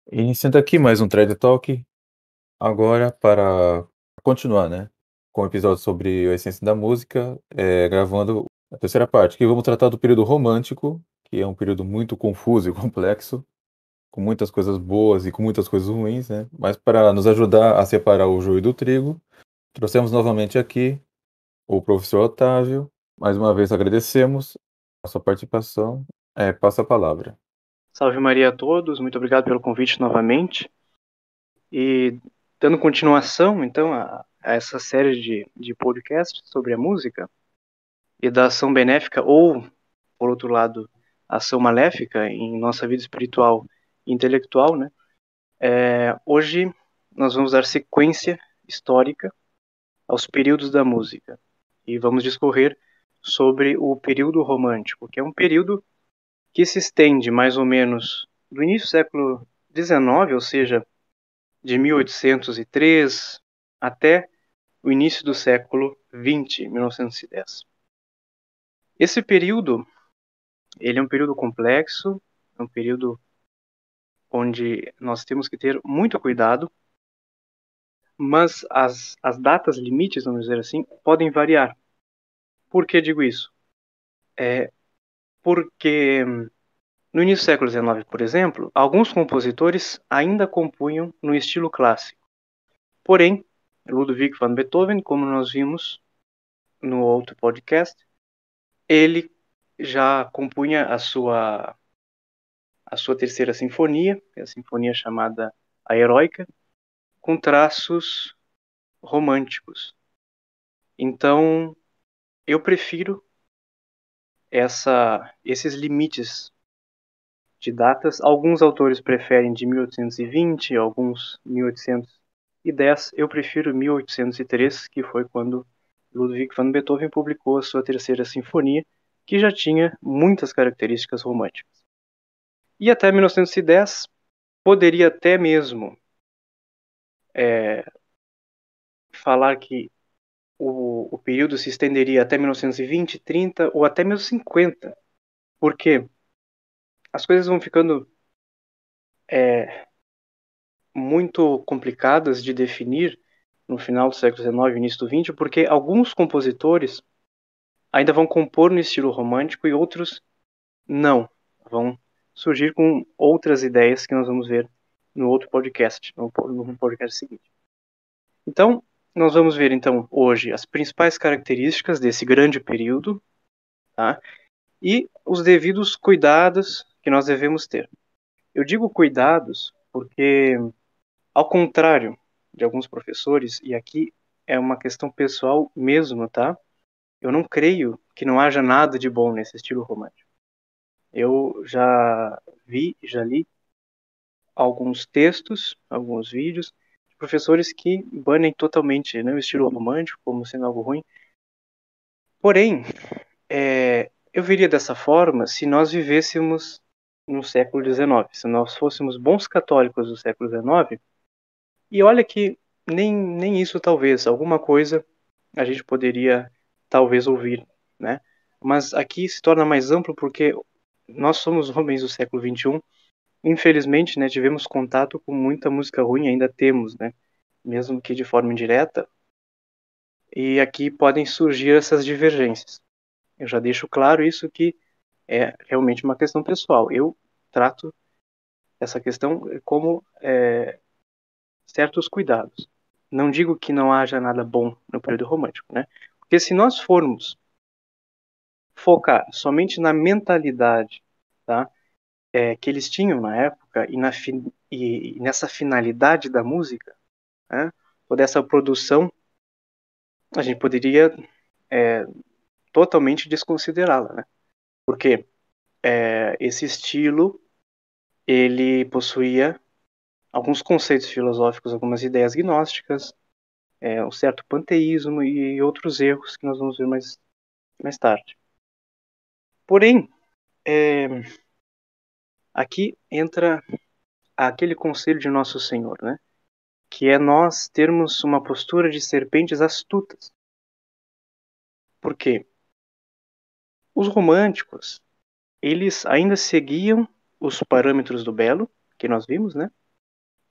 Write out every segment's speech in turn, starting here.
Iniciando aqui mais um Trade Talk, agora para continuar, né, com o episódio sobre a essência da música, gravando a terceira parte, que vamos tratar do período romântico, que é um período muito confuso e complexo, com muitas coisas boas e com muitas coisas ruins, né, mas para nos ajudar a separar o joio do trigo, trouxemos novamente aqui o professor Otávio. Mais uma vez agradecemos a sua participação, passa a palavra. Salve Maria a todos, muito obrigado pelo convite novamente. E dando continuação, então, a essa série de podcasts sobre a música e da ação benéfica ou, por outro lado, ação maléfica em nossa vida espiritual e intelectual, né? Hoje nós vamos dar sequência histórica aos períodos da música e vamos discorrer sobre o período romântico, que é um período que se estende mais ou menos do início do século XIX, ou seja, de 1803 até o início do século XX, 1910. Esse período, ele é um período complexo, é um período onde nós temos que ter muito cuidado, mas as datas limites, vamos dizer assim, podem variar. Por que digo isso? Porque no início do século XIX, por exemplo, alguns compositores ainda compunham no estilo clássico. Porém, Ludwig van Beethoven, como nós vimos no outro podcast, ele já compunha a sua terceira sinfonia, que é a sinfonia chamada A Heroica, com traços românticos. Então, eu prefiro esses limites de datas. Alguns autores preferem de 1820, alguns 1810. Eu prefiro 1803, que foi quando Ludwig van Beethoven publicou a sua terceira sinfonia, que já tinha muitas características românticas. E até 1910, poderia até mesmo falar que o período se estenderia até 1920, 30 ou até mesmo 50, porque as coisas vão ficando muito complicadas de definir no final do século XIX e início do XX, porque alguns compositores ainda vão compor no estilo romântico e outros não. Vão surgir com outras ideias que nós vamos ver no outro podcast, no podcast seguinte. Então, nós vamos ver então hoje as principais características desse grande período, tá? E os devidos cuidados que nós devemos ter. Eu digo cuidados porque, ao contrário de alguns professores, e aqui é uma questão pessoal mesmo, tá? Eu não creio que não haja nada de bom nesse estilo romântico. Eu já vi, já li alguns textos, alguns vídeos de professores que banem totalmente, né, o estilo romântico como sendo algo ruim. Porém, eu veria dessa forma se nós vivêssemos no século XIX, se nós fôssemos bons católicos do século XIX. E olha que nem isso talvez, alguma coisa a gente poderia talvez ouvir, né? Mas aqui se torna mais amplo porque nós somos homens do século XXI. Infelizmente, né, tivemos contato com muita música ruim, ainda temos, né? Mesmo que de forma indireta. E aqui podem surgir essas divergências. Eu já deixo claro isso que é realmente uma questão pessoal. Eu trato essa questão como certos cuidados. Não digo que não haja nada bom no período romântico, né? Porque se nós formos focar somente na mentalidade, tá, que eles tinham na época e nessa finalidade da música, né, ou dessa produção, a gente poderia totalmente desconsiderá-la, né? Porque esse estilo ele possuía alguns conceitos filosóficos, algumas ideias gnósticas, um certo panteísmo e outros erros que nós vamos ver mais tarde. Porém, aqui entra aquele conselho de Nosso Senhor, né? Que é nós termos uma postura de serpentes astutas. Por quê? Os românticos, eles ainda seguiam os parâmetros do belo, que nós vimos, né?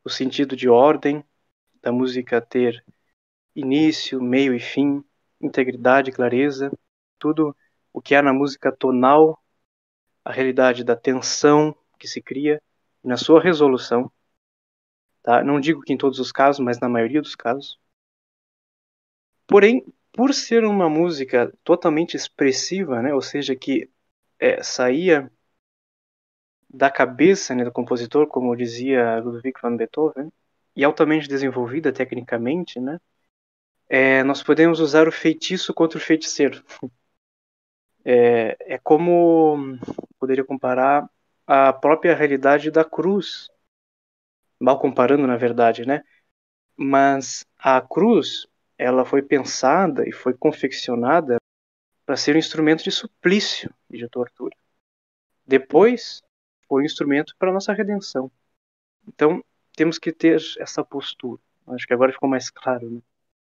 o sentido de ordem, da música ter início, meio e fim, integridade, clareza, tudo o que há na música tonal, a realidade da tensão que se cria na sua resolução, tá? Não digo que em todos os casos, mas na maioria dos casos. Porém, por ser uma música totalmente expressiva, né, ou seja, que saía da cabeça, né, do compositor, como dizia Ludwig van Beethoven, e altamente desenvolvida tecnicamente, né, nós podemos usar o feitiço contra o feiticeiro. É como poderia comparar a própria realidade da cruz, mal comparando na verdade, né? Mas a cruz, ela foi pensada e foi confeccionada para ser um instrumento de suplício e de tortura. Depois, foi um instrumento para nossa redenção. Então, temos que ter essa postura. Acho que agora ficou mais claro, né?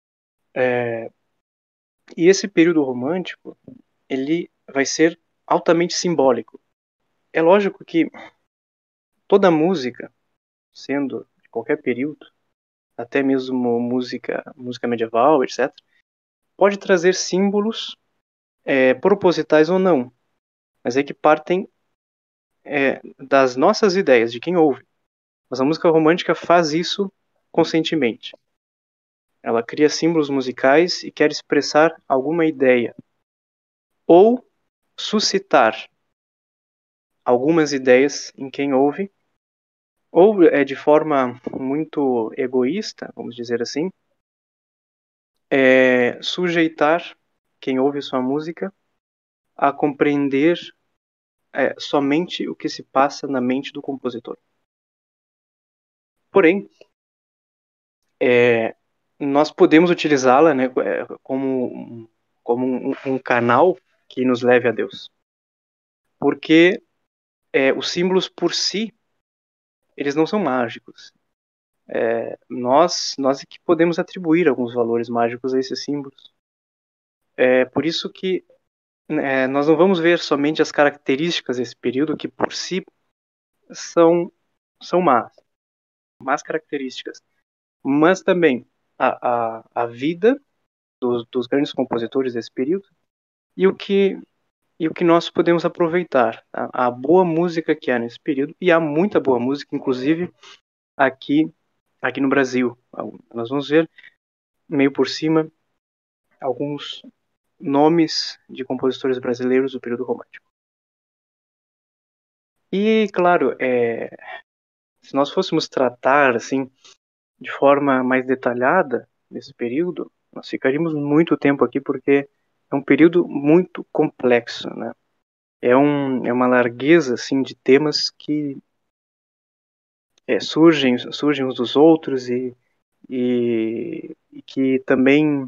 E esse período romântico, ele vai ser altamente simbólico. É lógico que toda música, sendo de qualquer período, até mesmo música medieval, etc., pode trazer símbolos propositais ou não, mas é que partem das nossas ideias, de quem ouve. Mas a música romântica faz isso conscientemente. Ela cria símbolos musicais e quer expressar alguma ideia, ou suscitar algumas ideias em quem ouve, ou de forma muito egoísta, vamos dizer assim, sujeitar quem ouve sua música a compreender somente o que se passa na mente do compositor. Porém, nós podemos utilizá-la, né, como um canal que nos leve a Deus. Porque os símbolos por si, eles não são mágicos. Nós é que podemos atribuir alguns valores mágicos a esses símbolos. É por isso que nós não vamos ver somente as características desse período, que por si são más características, mas também a vida dos grandes compositores desse período e o que nós podemos aproveitar. A boa música que há nesse período, e há muita boa música, inclusive aqui no Brasil. Nós vamos ver, meio por cima, alguns nomes de compositores brasileiros do período romântico. E, claro, se nós fôssemos tratar assim de forma mais detalhada nesse período, nós ficaríamos muito tempo aqui, porque é um período muito complexo, né? É uma largueza assim de temas que surgem uns dos outros e que também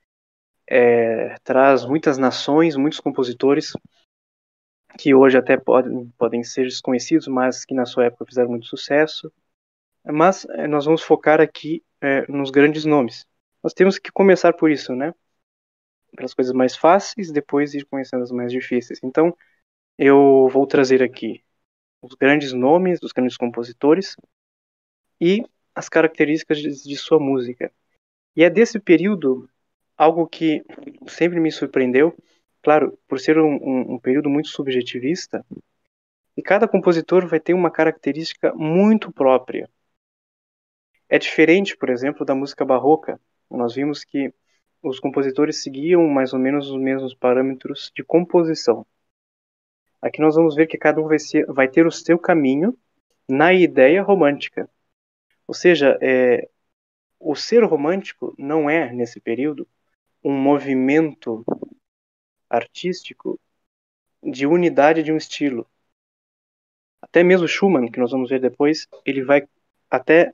traz muitas nações, muitos compositores que hoje até podem ser desconhecidos, mas que na sua época fizeram muito sucesso. Mas nós vamos focar aqui nos grandes nomes. Nós temos que começar por isso, né? Pelas coisas mais fáceis, depois ir conhecendo as mais difíceis. Então, eu vou trazer aqui os grandes nomes dos grandes compositores e as características de sua música. E é desse período algo que sempre me surpreendeu, claro, por ser um período muito subjetivista, e cada compositor vai ter uma característica muito própria. É diferente, por exemplo, da música barroca. Nós vimos que os compositores seguiam mais ou menos os mesmos parâmetros de composição. Aqui nós vamos ver que cada um vai ter o seu caminho na ideia romântica. Ou seja, o ser romântico não é, nesse período, um movimento artístico de unidade de um estilo. Até mesmo Schumann, que nós vamos ver depois, ele vai até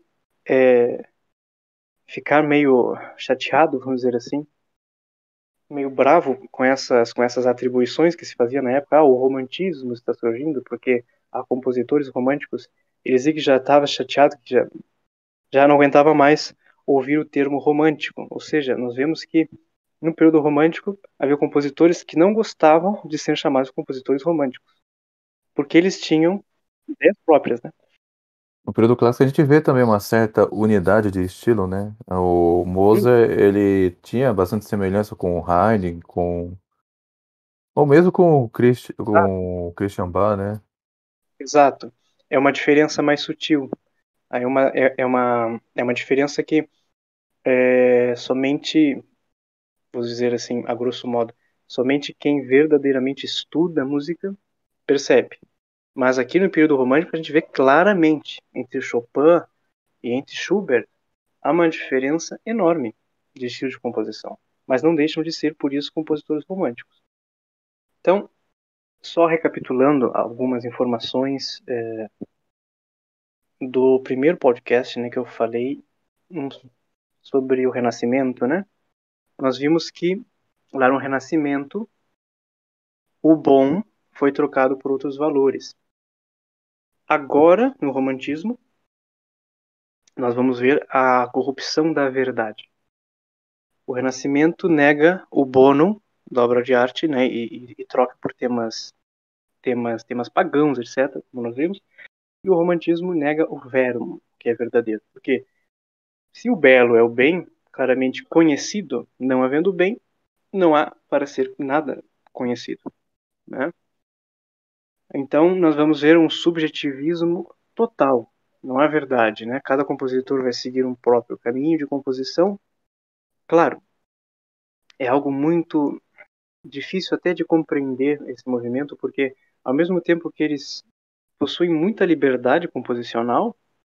ficar meio chateado, vamos dizer assim, meio bravo com essas atribuições que se fazia na época. O romantismo está surgindo porque há compositores românticos. Ele dizia que já estava chateado, que já não aguentava mais ouvir o termo romântico. Ou seja, nós vemos que no período romântico havia compositores que não gostavam de ser chamados compositores românticos, porque eles tinham ideias próprias, né? No período clássico a gente vê também uma certa unidade de estilo, né? O Sim, Mozart, ele tinha bastante semelhança com o Haydn, com ou mesmo com o Christian Bach, né? exato. É uma diferença mais sutil. Aí é uma diferença que somente, vou dizer assim, a grosso modo, somente quem verdadeiramente estuda música percebe. Mas aqui no período romântico a gente vê claramente entre Chopin e entre Schubert há uma diferença enorme de estilo de composição. Mas não deixam de ser, por isso, compositores românticos. Então, só recapitulando algumas informações do primeiro podcast, né, que eu falei sobre o Renascimento, né? Nós vimos que lá no Renascimento o bom foi trocado por outros valores. Agora, no Romantismo, nós vamos ver a corrupção da verdade. O Renascimento nega o bonum da obra de arte, né, e troca por temas pagãos, etc., como nós vimos. E o Romantismo nega o verum, que é verdadeiro. Porque se o belo é o bem claramente conhecido, não havendo bem, não há para ser nada conhecido, né? Então, nós vamos ver um subjetivismo total. Não é verdade, né? Cada compositor vai seguir um próprio caminho de composição. Claro, é algo muito difícil até de compreender esse movimento, porque ao mesmo tempo que eles possuem muita liberdade composicional,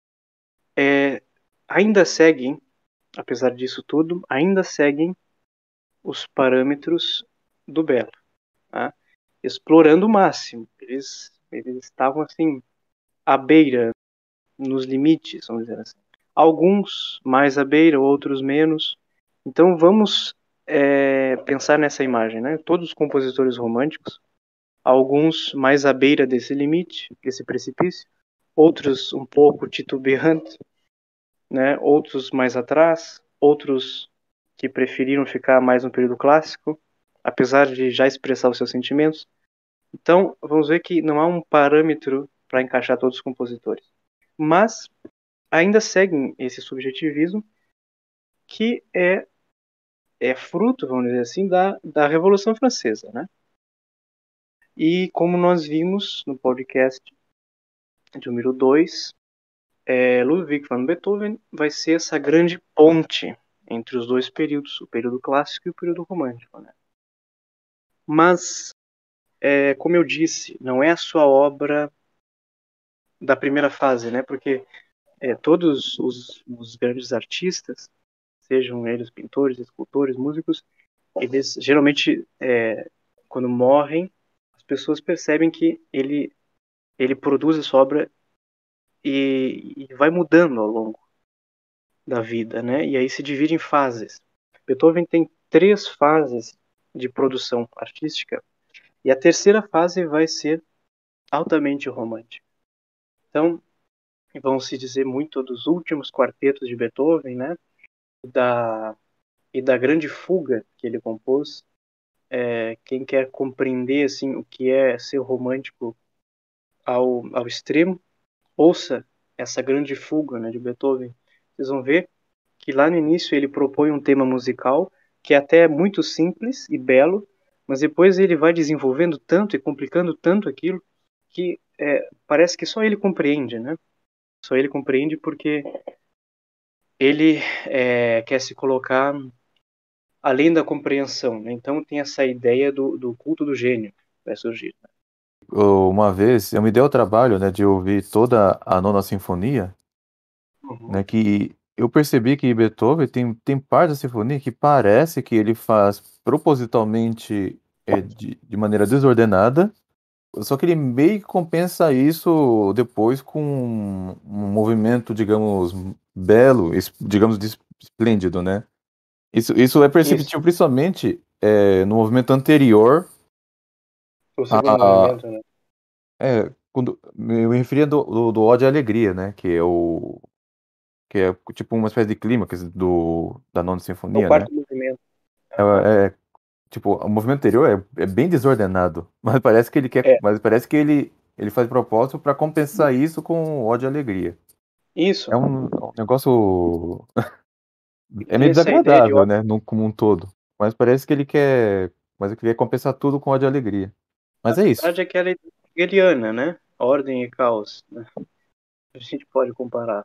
ainda seguem, apesar disso tudo, ainda seguem os parâmetros do belo, tá? Explorando o máximo. Eles estavam assim à beira, nos limites, vamos dizer assim. Alguns mais à beira, outros menos. Então vamos pensar nessa imagem, né? Todos os compositores românticos, alguns mais à beira desse limite, desse precipício, outros um pouco titubeantes, né? Outros mais atrás, outros que preferiram ficar mais no período clássico, apesar de já expressar os seus sentimentos. Então, vamos ver que não há um parâmetro para encaixar todos os compositores. Mas ainda seguem esse subjetivismo que é fruto, vamos dizer assim, da Revolução Francesa, né? E como nós vimos no podcast de número 2, Ludwig van Beethoven vai ser essa grande ponte entre os dois períodos, o período clássico e o período romântico, né? Mas, como eu disse, não é a sua obra da primeira fase, né? Porque todos os grandes artistas, sejam eles pintores, escultores, músicos, eles geralmente, quando morrem, as pessoas percebem que ele produz essa obra e vai mudando ao longo da vida, né? E aí se divide em fases. Beethoven tem 3 fases de produção artística e a terceira fase vai ser altamente romântica. Então, vão se dizer muito dos últimos quartetos de Beethoven, né? Da, e da grande fuga que ele compôs. Quem quer compreender assim o que é ser romântico ao extremo, ouça essa grande fuga, né, de Beethoven. Vocês vão ver que lá no início ele propõe um tema musical que é até muito simples e belo, mas depois ele vai desenvolvendo tanto e complicando tanto aquilo que parece que só ele compreende, né? Só ele compreende porque ele quer se colocar além da compreensão, né? Então tem essa ideia do culto do gênio que vai surgir. Uma vez eu me dei o trabalho, né, de ouvir toda a Nona Sinfonia, né, Uhum. que eu percebi que Beethoven tem parte da sinfonia que parece que ele faz propositalmente, de maneira desordenada, só que ele meio que compensa isso depois com um movimento, digamos, belo, digamos, esplêndido, né. Isso é Isso, perceptível principalmente, no movimento anterior o segundo a movimento, né? quando eu me referia do Ode à Alegria, né, que é tipo uma espécie de clímax da Nona É o Sinfonia, né. quarto movimento. É Aham. tipo, o movimento anterior é bem desordenado, É, mas parece que ele faz de propósito para compensar isso com o Ode à Alegria. Isso. É um negócio. É Tem meio essa ideia de desagradável, ordem. né, como um todo. Mas parece que ele quer. Mas ele quer compensar tudo com ódio e alegria. Na Mas é isso. verdade, é que ela é hegeliana, né? Ordem e caos, né? A gente pode comparar.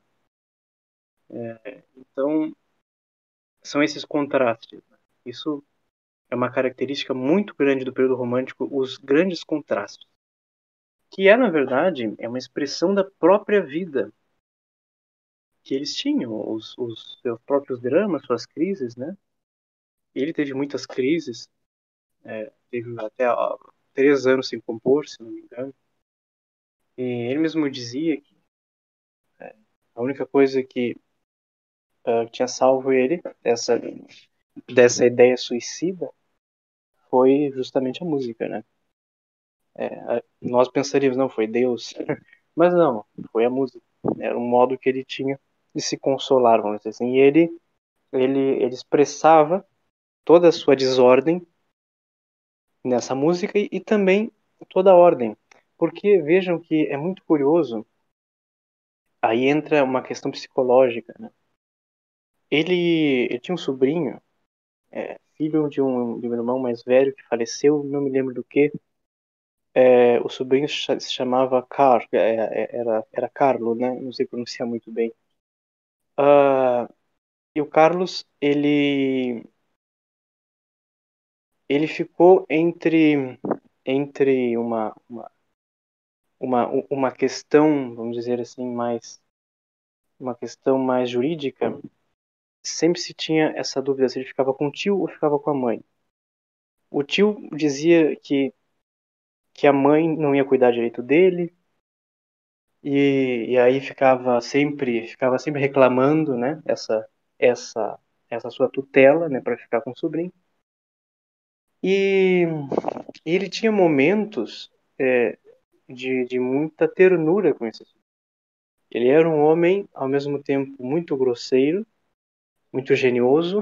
Então, são esses contrastes, né? Isso é uma característica muito grande do período romântico, os grandes contrastes, que na verdade, é uma expressão da própria vida que eles tinham, os seus próprios dramas, suas crises, né? Ele teve muitas crises, teve até 3 anos sem compor, se não me engano. E ele mesmo dizia que a única coisa que tinha salvo ele dessa ideia suicida foi justamente a música, né? Nós pensaríamos, não, foi Deus. Mas não, foi a música. Era um modo que ele tinha de se consolar, vamos dizer assim. E ele expressava toda a sua desordem nessa música e também toda a ordem. Porque vejam que é muito curioso, aí entra uma questão psicológica, né? Ele tinha um sobrinho, filho de um irmão mais velho que faleceu, não me lembro do que. O sobrinho se chamava era Carlo, né? Não sei pronunciar muito bem. Ah, e o Carlos, ele ficou entre uma questão, vamos dizer assim, uma questão mais jurídica. Sempre se tinha essa dúvida se ele ficava com o tio ou ficava com a mãe. O tio dizia que a mãe não ia cuidar direito dele, e aí ficava sempre reclamando, né, essa, essa sua tutela, né, para ficar com o sobrinho. E ele tinha momentos de muita ternura com esse sobrinho. Ele era um homem, ao mesmo tempo, muito grosseiro, muito genioso,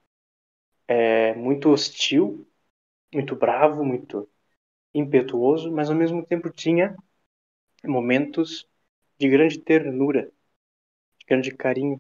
muito hostil, muito bravo, muito impetuoso, mas ao mesmo tempo tinha momentos de grande ternura, de grande carinho.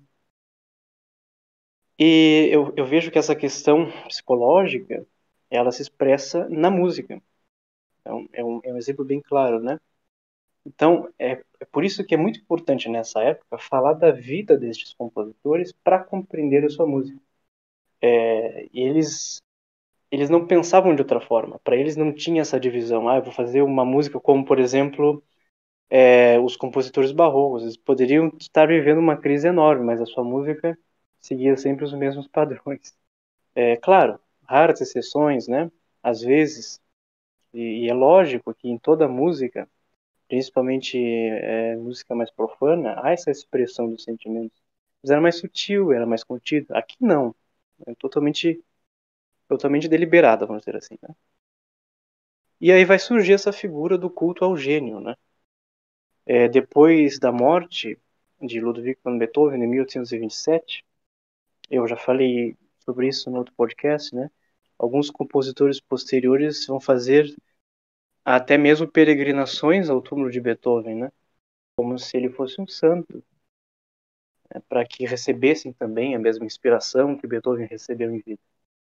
E eu vejo que essa questão psicológica, ela se expressa na música. Então, é um exemplo bem claro, né? Então, é por isso que é muito importante nessa época falar da vida destes compositores para compreender a sua música. E eles não pensavam de outra forma. Para eles não tinha essa divisão. Eu vou fazer uma música como, por exemplo, os compositores barrocos. Eles poderiam estar vivendo uma crise enorme, mas a sua música seguia sempre os mesmos padrões. Claro, raras exceções, né? Às vezes, e é lógico que em toda música, principalmente música mais profana, há essa expressão dos sentimentos. Mas era mais sutil, era mais contido. Aqui não. É totalmente deliberada, vamos dizer assim, né? E aí vai surgir essa figura do culto ao gênio, né? Depois da morte de Ludwig van Beethoven em 1827, eu já falei sobre isso no outro podcast, né? Alguns compositores posteriores vão fazer até mesmo peregrinações ao túmulo de Beethoven, né? Como se ele fosse um santo, né? Para que recebessem também a mesma inspiração que Beethoven recebeu em vida.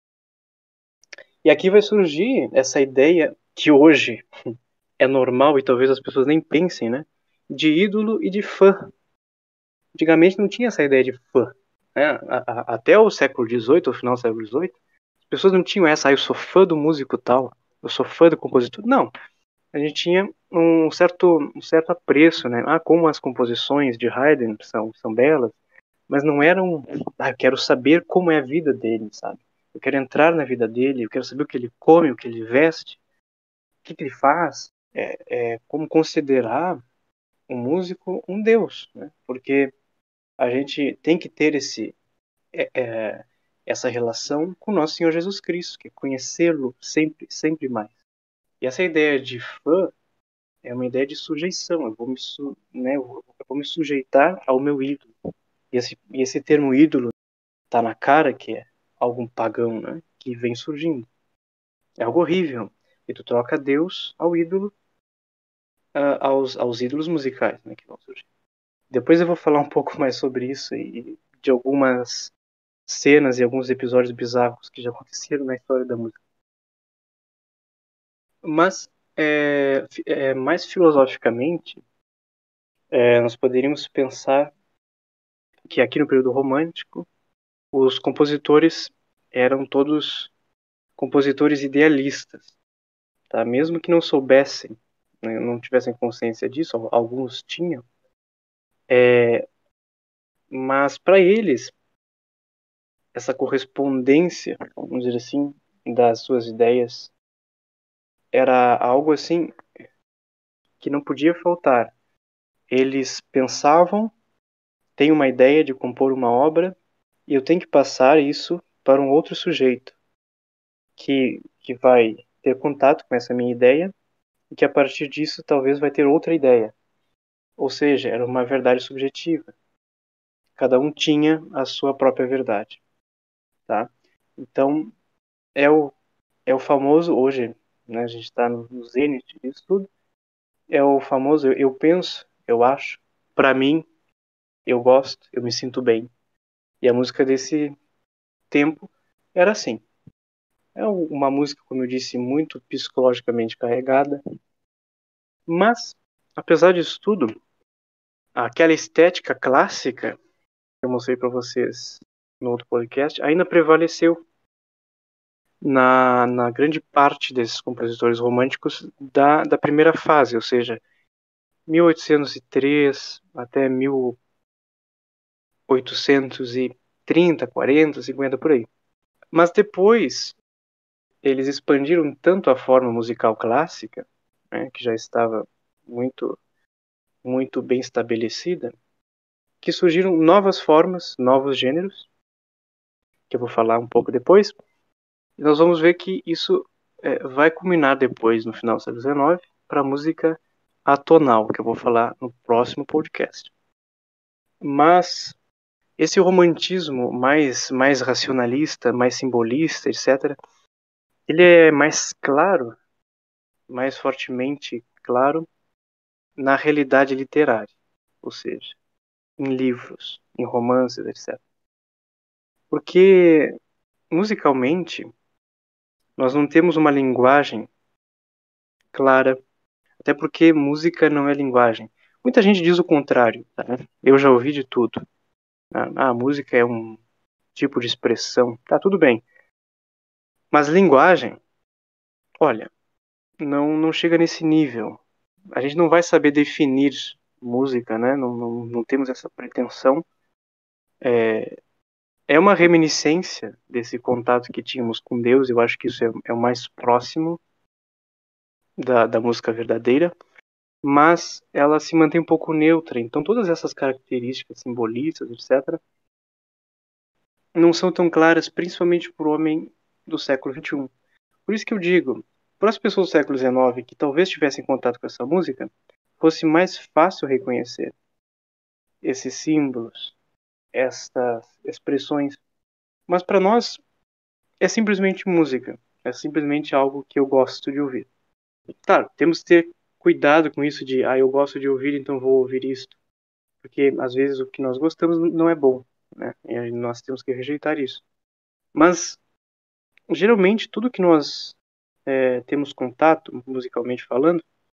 E aqui vai surgir essa ideia que hoje é normal e talvez as pessoas nem pensem, né? De ídolo e de fã. Antigamente não tinha essa ideia de fã, né? Até o século XVIII, o final do século XVIII, as pessoas não tinham essa, eu sou fã do músico tal, eu sou fã do compositor. Não, a gente tinha um certo apreço, né? Como as composições de Haydn são belas, mas não eram, eu quero saber como é a vida dele, sabe? Eu quero entrar na vida dele, eu quero saber o que ele come, o que ele veste, o que ele faz, como considerar um músico um deus, né? Porque a gente tem que ter é, é, essa relação com o nosso Senhor Jesus Cristo, que é conhecê-lo sempre, sempre mais. E essa ideia de fã é uma ideia de sujeição. Eu vou me sujeitar ao meu ídolo. E esse termo ídolo está na cara que é algo pagão, né? Que vem surgindo. É algo horrível. E tu troca Deus ao ídolo, aos ídolos musicais, né? Que vão surgir. Depois eu vou falar um pouco mais sobre isso e de algumas cenas e alguns episódios bizarros que já aconteceram na história da música. Mas, mais filosoficamente, nós poderíamos pensar que aqui no período romântico, os compositores eram todos compositores idealistas, tá? Mesmo que não soubessem, né, não tivessem consciência disso, alguns tinham, mas para eles, essa correspondência, vamos dizer assim, das suas ideias era algo assim que não podia faltar. Eles pensavam, têm uma ideia de compor uma obra e eu tenho que passar isso para um outro sujeito que vai ter contato com essa minha ideia e que a partir disso talvez vai ter outra ideia. Ou seja, era uma verdade subjetiva. Cada um tinha a sua própria verdade, tá? Então, é o, é o famoso, hoje, né, a gente está no zênite disso tudo, é o famoso eu penso, eu acho, para mim, eu gosto, eu me sinto bem. E a música desse tempo era assim. É uma música, como eu disse, muito psicologicamente carregada, mas, apesar disso tudo, aquela estética clássica que eu mostrei para vocês no outro podcast ainda prevaleceu na grande parte desses compositores românticos da primeira fase, ou seja, 1803 até 1830, 40, 50 por aí. Mas depois eles expandiram tanto a forma musical clássica, né, que já estava muito muito bem estabelecida, que surgiram novas formas, novos gêneros, que eu vou falar um pouco depois. E nós vamos ver que isso vai culminar depois, no final do século XIX, para a música atonal, que eu vou falar no próximo podcast. Mas esse romantismo mais racionalista, mais simbolista, etc., ele é mais claro, mais fortemente claro na realidade literária, ou seja, em livros, em romances, etc. Porque musicalmente nós não temos uma linguagem clara, até porque música não é linguagem. Muita gente diz o contrário, tá? Eu já ouvi de tudo. A música é um tipo de expressão, tá tudo bem. Mas linguagem, olha, não chega nesse nível. A gente não vai saber definir música, né? Não temos essa pretensão. É uma reminiscência desse contato que tínhamos com Deus. Eu acho que isso é o mais próximo da música verdadeira, mas ela se mantém um pouco neutra. Então, todas essas características simbolistas, etc., não são tão claras, principalmente para o homem do século XXI. Por isso que eu digo, para as pessoas do século XIX que talvez tivessem contato com essa música, fosse mais fácil reconhecer esses símbolos, estas expressões. Mas para nós é simplesmente música, é simplesmente algo que eu gosto de ouvir. Claro, temos que ter cuidado com isso de, eu gosto de ouvir, então vou ouvir isto. Porque às vezes o que nós gostamos não é bom, né? E aí nós temos que rejeitar isso. Mas geralmente tudo que nós temos contato, musicalmente falando,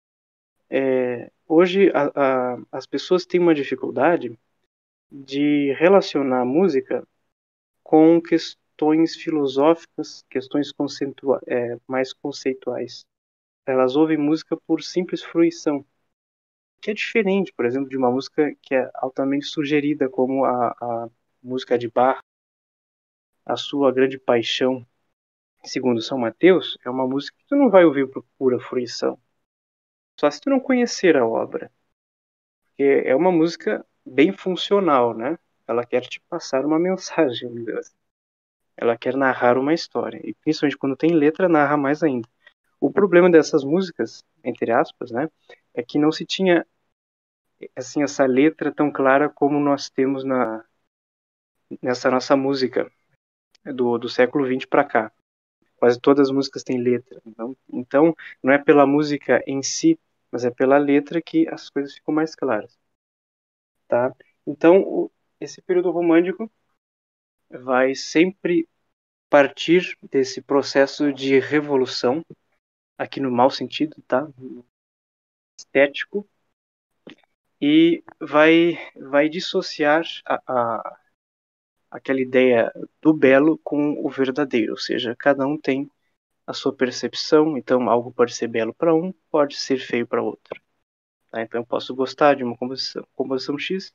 hoje as pessoas têm uma dificuldade de relacionar a música com questões filosóficas, questões mais conceituais. Elas ouvem música por simples fruição, que é diferente, por exemplo, de uma música que é altamente sugerida, como a música de Bach, a sua grande paixão, segundo São Mateus, é uma música que tu não vai ouvir por pura fruição, só se tu não conhecer a obra, porque é uma música bem funcional, né? Ela quer te passar uma mensagem, meu Deus. Ela quer narrar uma história, e principalmente quando tem letra, narra mais ainda. O problema dessas músicas, entre aspas, né, é que não se tinha assim essa letra tão clara como nós temos nessa nossa música do século XX para cá. Quase todas as músicas têm letra. Então, não é pela música em si, mas é pela letra que as coisas ficam mais claras. tá? Então, esse período romântico vai sempre partir desse processo de revolução, aqui no mau sentido, tá? Estético, e vai dissociar aquela ideia do belo com o verdadeiro, ou seja, cada um tem a sua percepção, então algo pode ser belo para um, pode ser feio para outro. Tá? Então eu posso gostar de uma composição X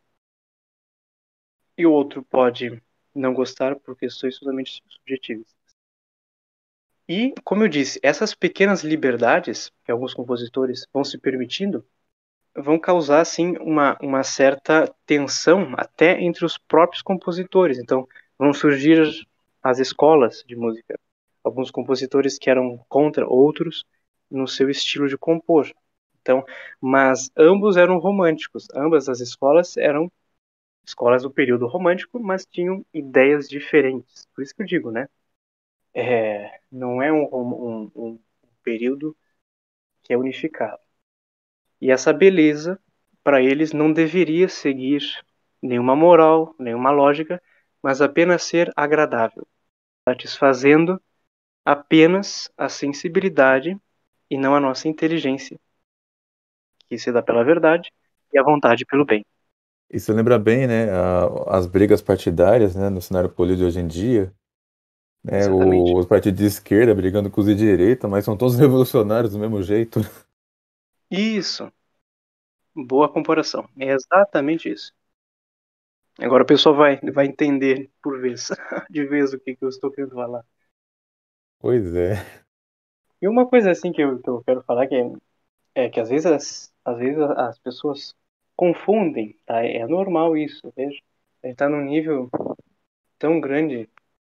e o outro pode não gostar por questões totalmente subjetivas. E, como eu disse, essas pequenas liberdades que alguns compositores vão se permitindo vão causar, assim, uma certa tensão até entre os próprios compositores. Então, vão surgir as escolas de música. Alguns compositores que eram contra outros no seu estilo de compor. Então, mas ambos eram românticos. Ambas as escolas eram escolas do período romântico, mas tinham ideias diferentes. Por isso que eu digo, né? Não é um período que é unificado. E essa beleza, para eles, não deveria seguir nenhuma moral, nenhuma lógica, mas apenas ser agradável, satisfazendo apenas a sensibilidade e não a nossa inteligência, que se dá pela verdade e a vontade pelo bem. Isso lembra bem, né, as brigas partidárias, né, no cenário político de hoje em dia, né, Exatamente. os partidos de esquerda brigando com os de direita, mas são todos revolucionários do mesmo jeito. Isso, boa comparação. É exatamente isso. Agora o pessoal vai entender por vez, de vez o que eu estou querendo falar. Pois é. E uma coisa assim que eu quero falar é que às vezes as pessoas confundem, tá? É normal isso, veja. A gente tá num nível tão grande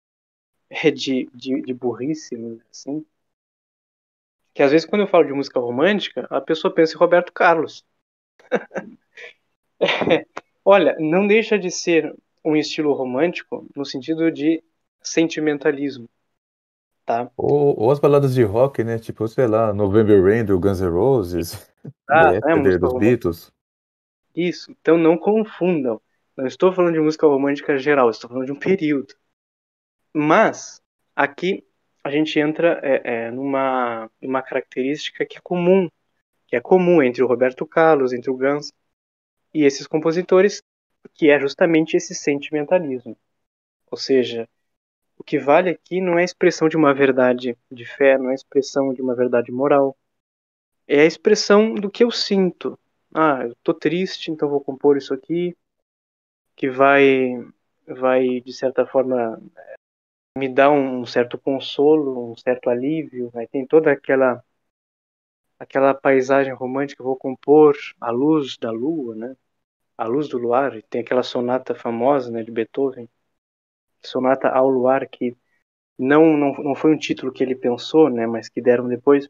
de burrice, assim, que às vezes quando eu falo de música romântica, a pessoa pensa em Roberto Carlos. Olha, não deixa de ser um estilo romântico no sentido de sentimentalismo, tá? Ou as baladas de rock, né, tipo, sei lá, November Rain do Guns N' Roses, Ah, é Yesterday música dos romântica. Beatles. Isso, então não confundam. Não estou falando de música romântica geral, estou falando de um período. Mas aqui a gente entra numa característica que é comum entre o Roberto Carlos, entre o Guns e esses compositores, que é justamente esse sentimentalismo. Ou seja, o que vale aqui não é a expressão de uma verdade de fé, não é a expressão de uma verdade moral, é a expressão do que eu sinto. Ah, eu tô triste, então vou compor isso aqui, que vai de certa forma me dar um certo consolo, um certo alívio, né? Tem toda aquela paisagem romântica, eu vou compor a luz da lua, né? A luz do luar, e tem aquela sonata famosa, né, de Beethoven, Sonata ao Luar, que não foi um título que ele pensou, né, mas que deram depois,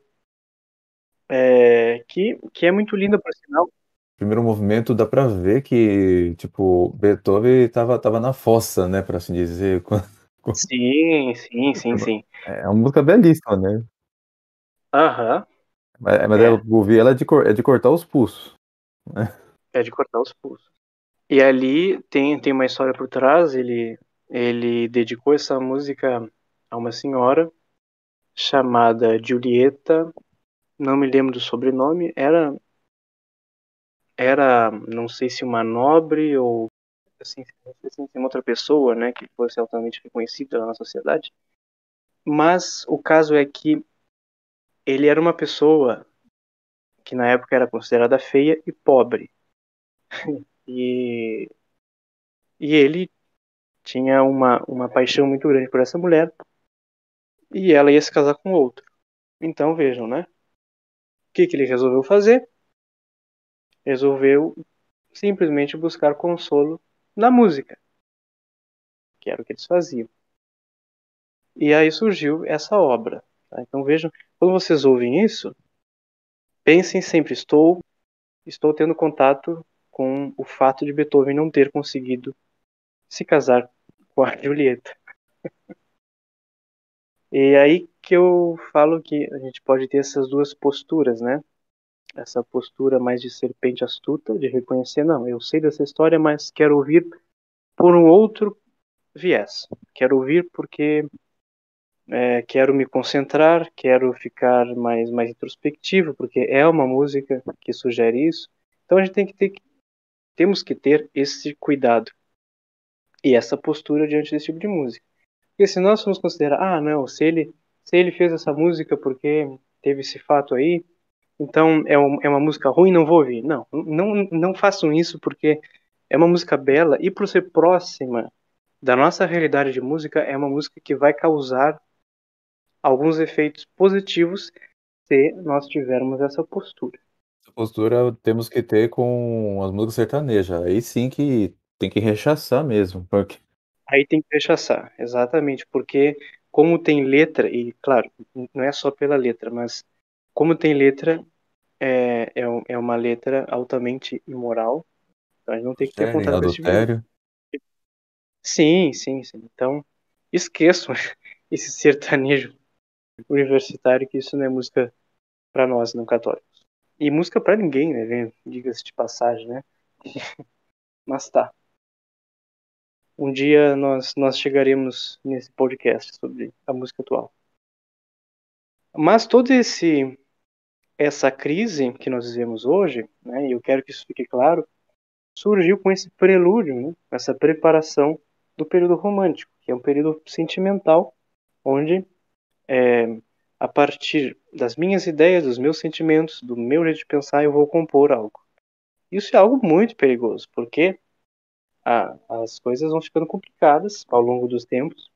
que é muito linda, por sinal. Primeiro movimento dá pra ver que, tipo, Beethoven tava na fossa, né, pra assim dizer. Sim, sim, sim, sim. É uma música belíssima, né? Aham, Mas é, eu ouvi ela é de cortar os pulsos, né? é de cortar os pulsos. E ali tem uma história por trás, ele dedicou essa música a uma senhora chamada Julieta, não me lembro do sobrenome, era não sei se uma nobre ou assim, não sei se uma outra pessoa, né, que fosse altamente reconhecida na sociedade, mas o caso é que ele era uma pessoa que na época era considerada feia e pobre, e, e ele tinha uma paixão muito grande por essa mulher, e ela ia se casar com outro. Então vejam, né, o que ele resolveu fazer? Resolveu simplesmente buscar consolo na música, que era o que eles faziam. E aí surgiu essa obra. Tá? Então vejam, quando vocês ouvem isso, pensem sempre, estou tendo contato com o fato de Beethoven não ter conseguido se casar com a Julieta. E aí que eu falo que a gente pode ter essas duas posturas, né? essa postura mais de serpente astuta, de reconhecer, não, eu sei dessa história, mas quero ouvir por um outro viés. Quero ouvir porque quero me concentrar, quero ficar mais introspectivo, porque é uma música que sugere isso. Então a gente temos que ter esse cuidado e essa postura diante desse tipo de música. Porque se nós formos considerar, não, se ele fez essa música porque teve esse fato aí, então é uma música ruim, não vou ouvir. Não, não façam isso, porque é uma música bela e por ser próxima da nossa realidade de música, é uma música que vai causar alguns efeitos positivos se nós tivermos essa postura. Essa postura temos que ter com as músicas sertanejas, aí sim que tem que rechaçar mesmo, porque Aí tem que rechaçar, exatamente, porque como tem letra, e claro, não é só pela letra, mas como tem letra, é uma letra altamente imoral, então a gente não tem que ter adultério, contato com esse tipo de música. adultério. Sim, sim, sim. Então, esqueçam esse sertanejo universitário, que isso não é música para nós, não católicos. E música para ninguém, né? Diga-se de passagem, né? Mas tá. Um dia nós chegaremos nesse podcast sobre a música atual. Mas toda essa crise que nós vivemos hoje, né? E eu quero que isso fique claro, surgiu com esse prelúdio, né? Essa preparação do período romântico, que é um período sentimental, onde a partir das minhas ideias, dos meus sentimentos, do meu jeito de pensar, eu vou compor algo. Isso é algo muito perigoso, porque as coisas vão ficando complicadas ao longo dos tempos,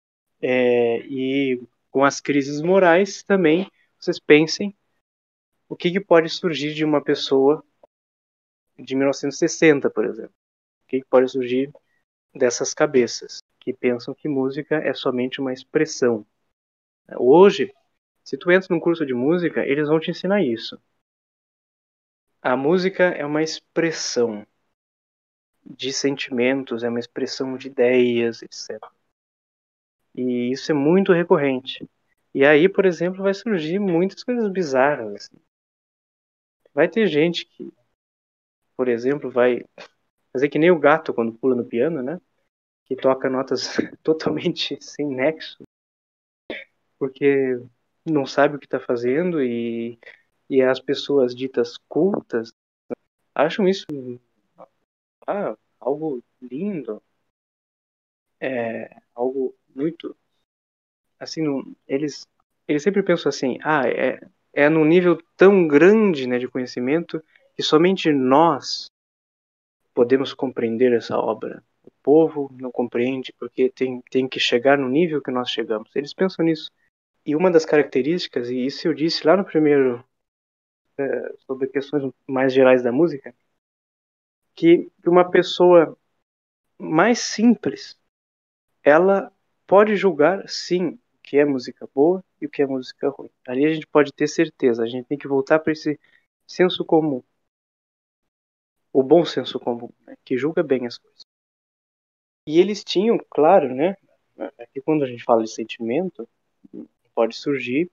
e com as crises morais também, vocês pensem o que pode surgir de uma pessoa de 1960, por exemplo. O que pode surgir dessas cabeças que pensam que música é somente uma expressão. Hoje, se tu entra num curso de música, eles vão te ensinar isso. A música é uma expressão de sentimentos, é uma expressão de ideias, etc. E isso é muito recorrente. E aí, por exemplo, vai surgir muitas coisas bizarras, assim. Vai ter gente que, por exemplo, vai fazer que nem o gato quando pula no piano, né? Que toca notas totalmente sem nexo, porque não sabe o que está fazendo, e as pessoas ditas cultas acham isso algo lindo, algo muito assim, eles sempre pensam assim, é num nível tão grande, né, de conhecimento, que somente nós podemos compreender essa obra. O povo não compreende porque tem que chegar no nível que nós chegamos. Eles pensam nisso. E uma das características, e isso eu disse lá no primeiro, sobre questões mais gerais da música, que uma pessoa mais simples, ela pode julgar, sim, o que é música boa e o que é música ruim. Ali a gente pode ter certeza, a gente tem que voltar para esse senso comum, o bom senso comum, né, que julga bem as coisas. E eles tinham, claro, né, aqui quando a gente fala de sentimento, pode surgir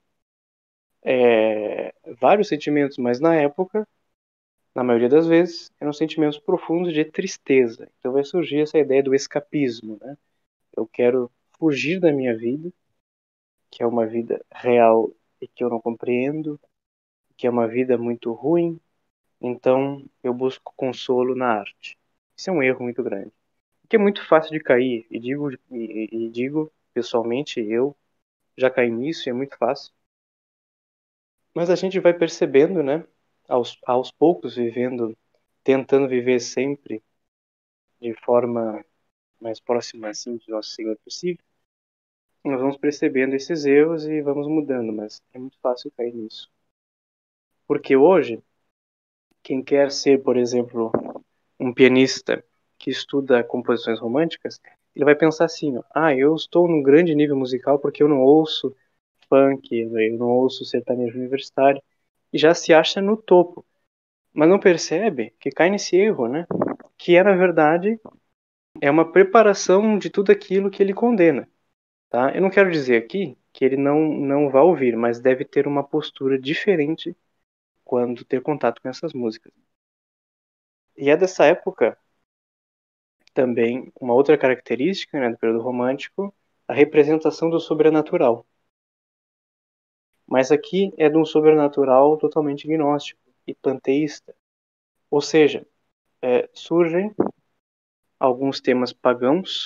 vários sentimentos, mas na época, na maioria das vezes, eram sentimentos profundos de tristeza. Então vai surgir essa ideia do escapismo, né? Eu quero fugir da minha vida, que é uma vida real e que eu não compreendo, que é uma vida muito ruim, então eu busco consolo na arte. Isso é um erro muito grande, porque é muito fácil de cair, e digo pessoalmente, eu já caí nisso e é muito fácil, mas a gente vai percebendo, né, aos poucos, tentando viver sempre de forma mais próxima assim do nosso Senhor possível, nós vamos percebendo esses erros e vamos mudando, mas é muito fácil cair nisso. Porque hoje, quem quer ser, por exemplo, um pianista que estuda composições românticas, ele vai pensar assim, eu estou num grande nível musical porque eu não ouço funk, eu não ouço sertanejo universitário, e já se acha no topo. Mas não percebe que cai nesse erro, né? Que na verdade, é uma preparação de tudo aquilo que ele condena. Tá? Eu não quero dizer aqui que ele não vai ouvir, mas deve ter uma postura diferente quando ter contato com essas músicas. E é dessa época também uma outra característica, né, do período romântico, a representação do sobrenatural. Mas aqui é de um sobrenatural totalmente gnóstico e panteísta. Ou seja, surgem alguns temas pagãos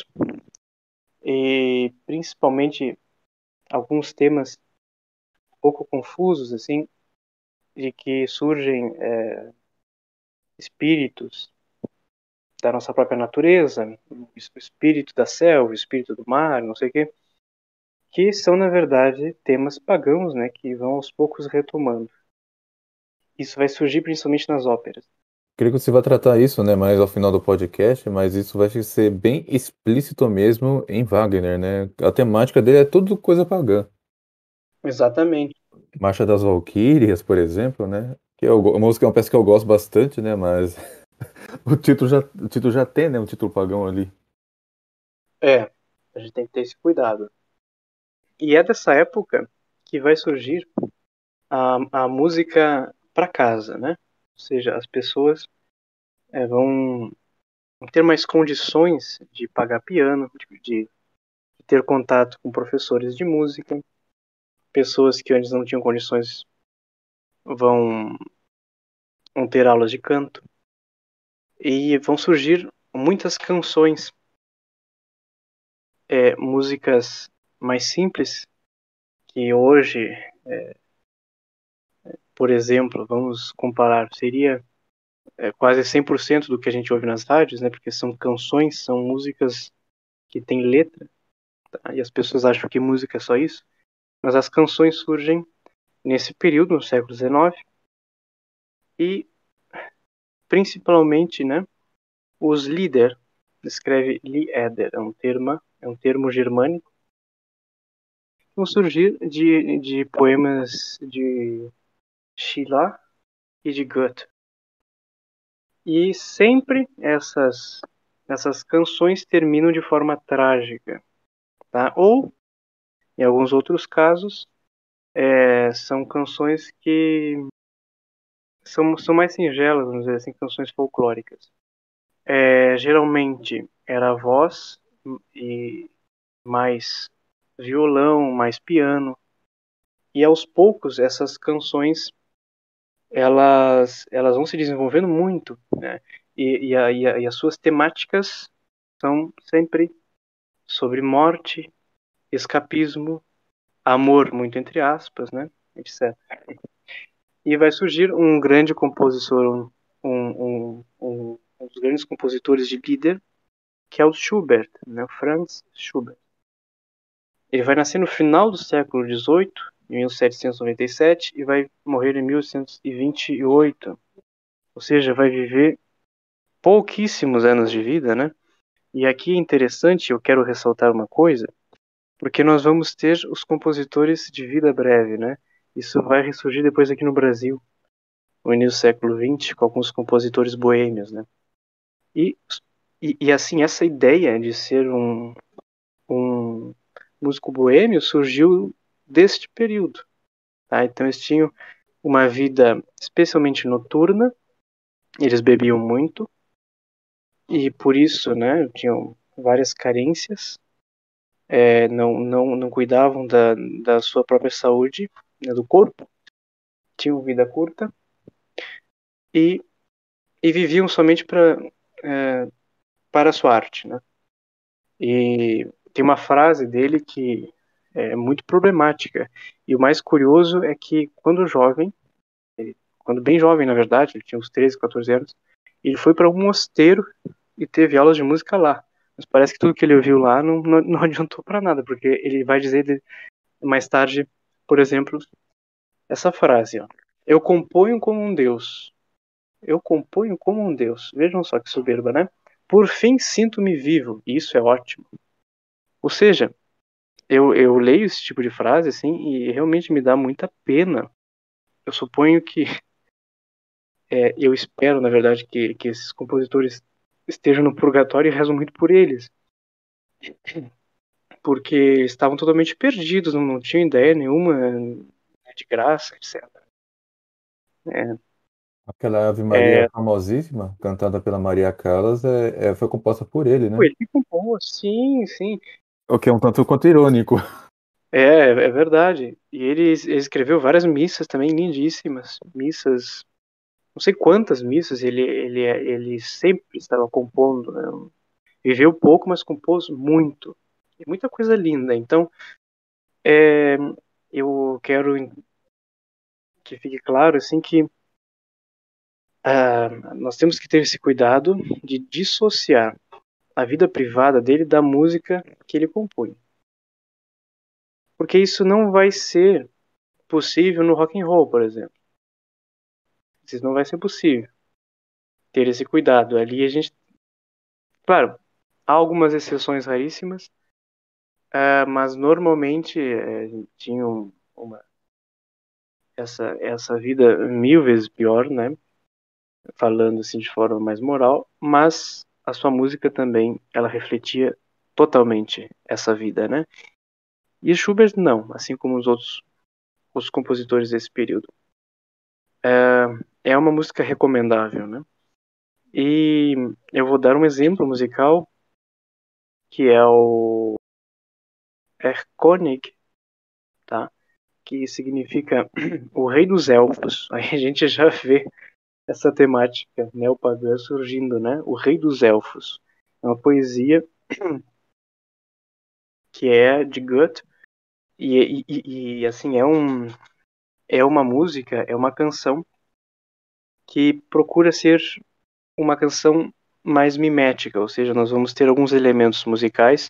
e principalmente alguns temas um pouco confusos, assim, de que surgem espíritos da nossa própria natureza, o espírito da selva, o espírito do mar, não sei o quê, que são, na verdade, temas pagãos, né, que vão aos poucos retomando. Isso vai surgir principalmente nas óperas. Creio que você vai tratar isso, né, mais ao final do podcast, mas isso vai ser bem explícito mesmo em Wagner, né? A temática dele é tudo coisa pagã. Exatamente. Marcha das Valquírias, por exemplo, né? Que é uma música, é uma peça que eu gosto bastante, né? Mas o título já tem, né? Um título pagão ali. A gente tem que ter esse cuidado. E é dessa época que vai surgir a música para casa, né? Ou seja, as pessoas vão ter mais condições de pagar piano, de ter contato com professores de música. Pessoas que antes não tinham condições vão, vão ter aulas de canto. E vão surgir muitas canções, músicas mais simples, que hoje, por exemplo, vamos comparar, seria quase 100% do que a gente ouve nas rádios, né? Porque são canções, são músicas que têm letra, tá? E as pessoas acham que música é só isso. Mas as canções surgem nesse período, no século XIX, e principalmente, né, os Lieder, escreve Lieder, é um termo germânico, vão surgir de poemas de Schiller e de Goethe. E sempre essas canções terminam de forma trágica, tá? Ou, em alguns outros casos, são canções que são mais singelas, vamos dizer assim, canções folclóricas. Geralmente era voz e mais violão, mais piano. E aos poucos essas canções elas vão se desenvolvendo muito, né? E as suas temáticas são sempre sobre morte, escapismo, amor, muito entre aspas, né? Etc. E vai surgir um grande compositor, um dos grandes compositores de Lieder, que é o Schubert, né? O Franz Schubert. Ele vai nascer no final do século XVIII, em 1797, e vai morrer em 1828. Ou seja, vai viver pouquíssimos anos de vida, né? E aqui é interessante, eu quero ressaltar uma coisa, porque nós vamos ter os compositores de vida breve, né? Isso vai ressurgir depois aqui no Brasil, no início do século XX, com alguns compositores boêmios, né? E, e assim, essa ideia de ser um músico boêmio surgiu deste período, tá? Então eles tinham uma vida especialmente noturna, eles bebiam muito, e por isso, né, tinham várias carências, não cuidavam da sua própria saúde, né, do corpo, tinham vida curta e, e viviam somente para a sua arte, né? E tem uma frase dele que é muito problemática. E o mais curioso é que quando bem jovem, na verdade, ele tinha uns 13, 14 anos, ele foi para um mosteiro e teve aulas de música lá. Mas parece que tudo que ele ouviu lá não adiantou para nada, porque ele vai dizer mais tarde, por exemplo, essa frase, ó. Eu componho como um Deus. Eu componho como um Deus. Vejam só que soberba, né? Por fim sinto-me vivo. E isso é ótimo. Ou seja, eu leio esse tipo de frase assim e realmente me dá muita pena. Eu suponho que, eu espero, na verdade, que esses compositores estejam no purgatório e rezo muito por eles, porque estavam totalmente perdidos, não tinham ideia nenhuma, né, de graça, etc. É, Aquela Ave Maria é, famosíssima, cantada pela Maria Callas, foi composta por ele, pô, né? ele que compôs, sim, sim. O que é um tanto quanto irônico. É verdade. E ele escreveu várias missas também lindíssimas. Missas, não sei quantas missas ele sempre estava compondo, né? Viveu pouco, mas compôs muito. E muita coisa linda. Então, é, eu quero que fique claro assim que nós temos que ter esse cuidado de dissociar a vida privada dele da música que ele compõe. Porque isso não vai ser possível no rock and roll, por exemplo. Isso não vai ser possível ter esse cuidado. Ali a gente, claro, há algumas exceções raríssimas, mas normalmente tinham essa vida mil vezes pior, né? Falando assim de forma mais moral, mas a sua música também ela refletia totalmente essa vida, né? E Schubert não, assim como os compositores desse período. É uma música recomendável, né? E eu vou dar um exemplo musical que é o Erlkönig, tá? Que significa o rei dos elfos. Aí a gente já vê essa temática neopagã surgindo, né? O rei dos elfos. É uma poesia que é de Goethe e assim é uma música, é uma canção que procura ser uma canção mais mimética, ou seja, nós vamos ter alguns elementos musicais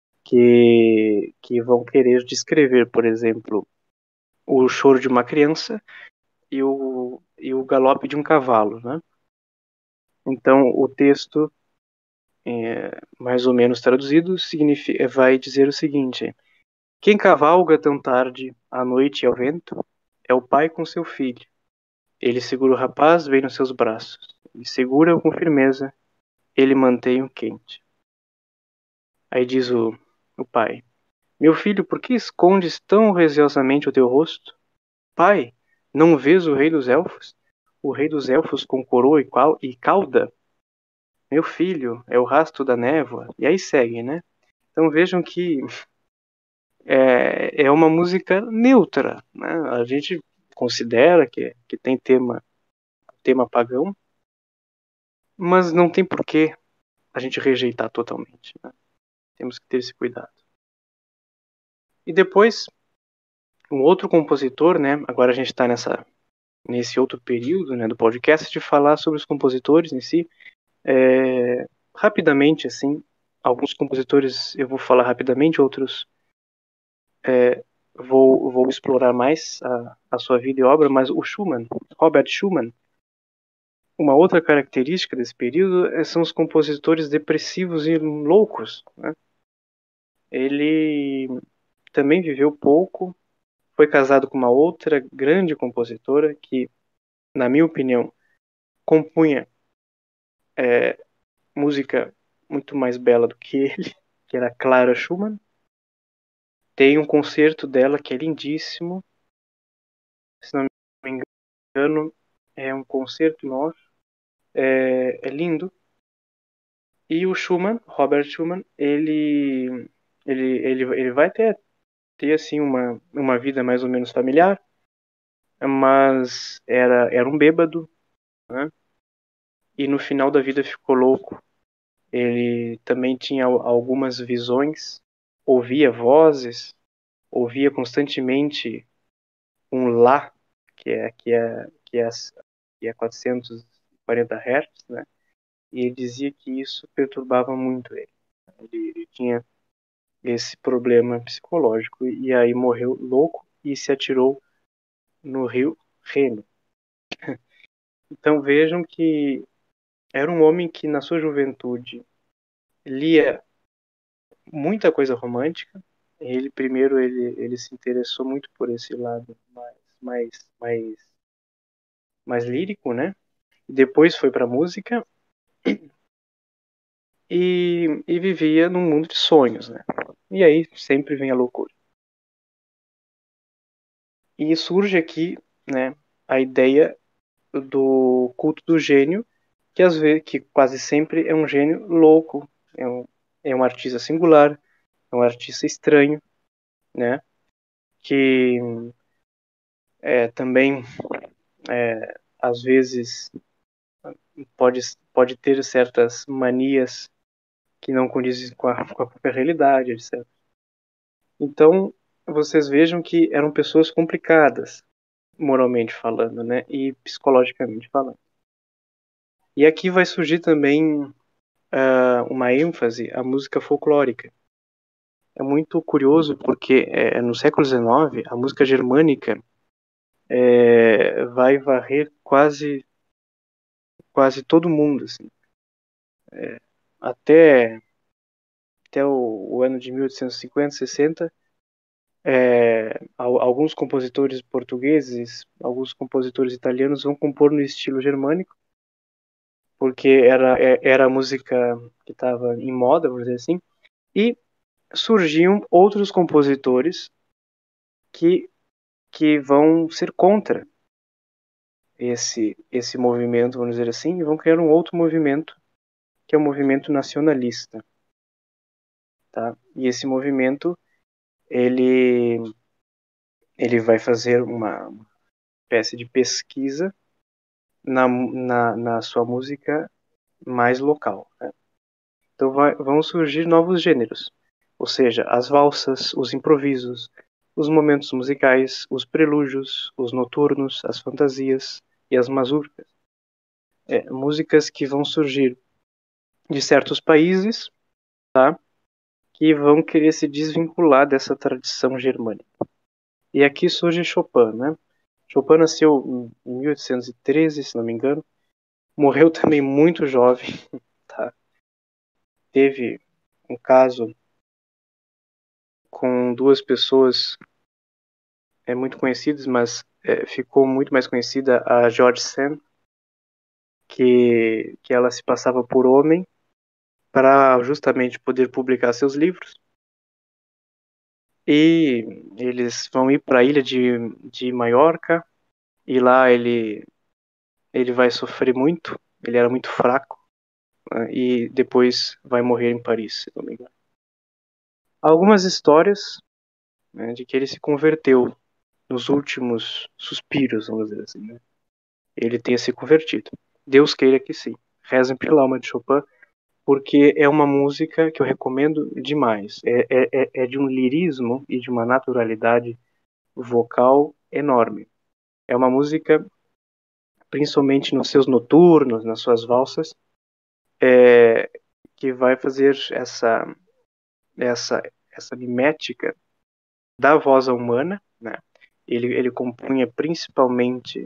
que vão querer descrever, por exemplo, o choro de uma criança e o galope de um cavalo, né? Então, o texto, mais ou menos traduzido, vai dizer o seguinte: quem cavalga tão tarde, à noite e ao vento, é o pai com seu filho. Ele segura o rapaz bem nos seus braços, e segura-o com firmeza, ele mantém-o quente. Aí diz o pai: meu filho, por que escondes tão religiosamente o teu rosto? Pai, não vês o rei dos elfos? O rei dos elfos com coroa e cauda? Meu filho, é o rastro da névoa. E aí segue, né? Então vejam que é uma música neutra, né? A gente considera que tem tema pagão, mas não tem por que a gente rejeitar totalmente, né? Temos que ter esse cuidado. E depois, um outro compositor, né? Agora a gente está nesse outro período, né, do podcast de falar sobre os compositores em si. Rapidamente, assim, alguns compositores eu vou falar rapidamente, outros vou explorar mais a sua vida e obra, mas o Schumann, Robert Schumann, uma outra característica desse período são os compositores depressivos e loucos, né? Ele também viveu pouco, foi casado com uma outra grande compositora que, na minha opinião, compunha música muito mais bela do que ele, que era Clara Schumann. Tem um concerto dela que é lindíssimo, se não me engano, é um concerto nosso, é lindo. E o Schumann, Robert Schumann, ele vai ter assim uma vida mais ou menos familiar, mas era um bêbado, né? E no final da vida ficou louco. Ele também tinha algumas visões, ouvia vozes, ouvia constantemente um lá, que é 440 Hz, né? E ele dizia que isso perturbava muito ele. Ele tinha esse problema psicológico e aí morreu louco e se atirou no rio Reno. Então vejam que era um homem que na sua juventude lia muita coisa romântica. Ele primeiro ele se interessou muito por esse lado mais, mais, mais lírico, né? Depois foi para música e vivia num mundo de sonhos, né? E aí sempre vem a loucura. E surge aqui, né, a ideia do culto do gênio, que às vezes, que quase sempre é um gênio louco, é um artista singular, é um artista estranho, né? Que também às vezes pode ter certas manias que não condizem com a própria realidade, etc. Então, vocês vejam que eram pessoas complicadas, moralmente falando, né? E psicologicamente falando. E aqui vai surgir também uma ênfase à música folclórica. É muito curioso porque no século XIX a música germânica vai varrer quase todo mundo, assim. Até o ano de 1850, 60, alguns compositores portugueses, alguns compositores italianos vão compor no estilo germânico, porque era a música que estava em moda, vamos dizer assim, e surgiam outros compositores que, que vão ser contra esse movimento, vamos dizer assim, e vão criar um outro movimento, que é o movimento nacionalista, tá? E esse movimento, ele, ele vai fazer uma espécie de pesquisa na sua música mais local, né? Então vão surgir novos gêneros, ou seja, as valsas, os improvisos, os momentos musicais, os prelúdios, os noturnos, as fantasias e as mazurcas. Músicas que vão surgir de certos países, tá? Que vão querer se desvincular dessa tradição germânica. E aqui surge Chopin, né? Chopin nasceu em 1813, se não me engano, morreu também muito jovem, tá? Teve um caso com duas pessoas muito conhecidas, mas ficou muito mais conhecida a George Sand, que ela se passava por homem para justamente poder publicar seus livros. E eles vão ir para a ilha de Maiorca, e lá ele vai sofrer muito, ele era muito fraco, né, e depois vai morrer em Paris, se não me engano. Algumas histórias, né, de que ele se converteu nos últimos suspiros, vamos dizer assim, né? Ele tenha se convertido. Deus queira que sim. Rezem pela alma de Chopin, porque é uma música que eu recomendo demais. É de um lirismo e de uma naturalidade vocal enorme. É uma música, principalmente nos seus noturnos, nas suas valsas, que vai fazer essa, essa mimética da voz humana, né? Ele compunha principalmente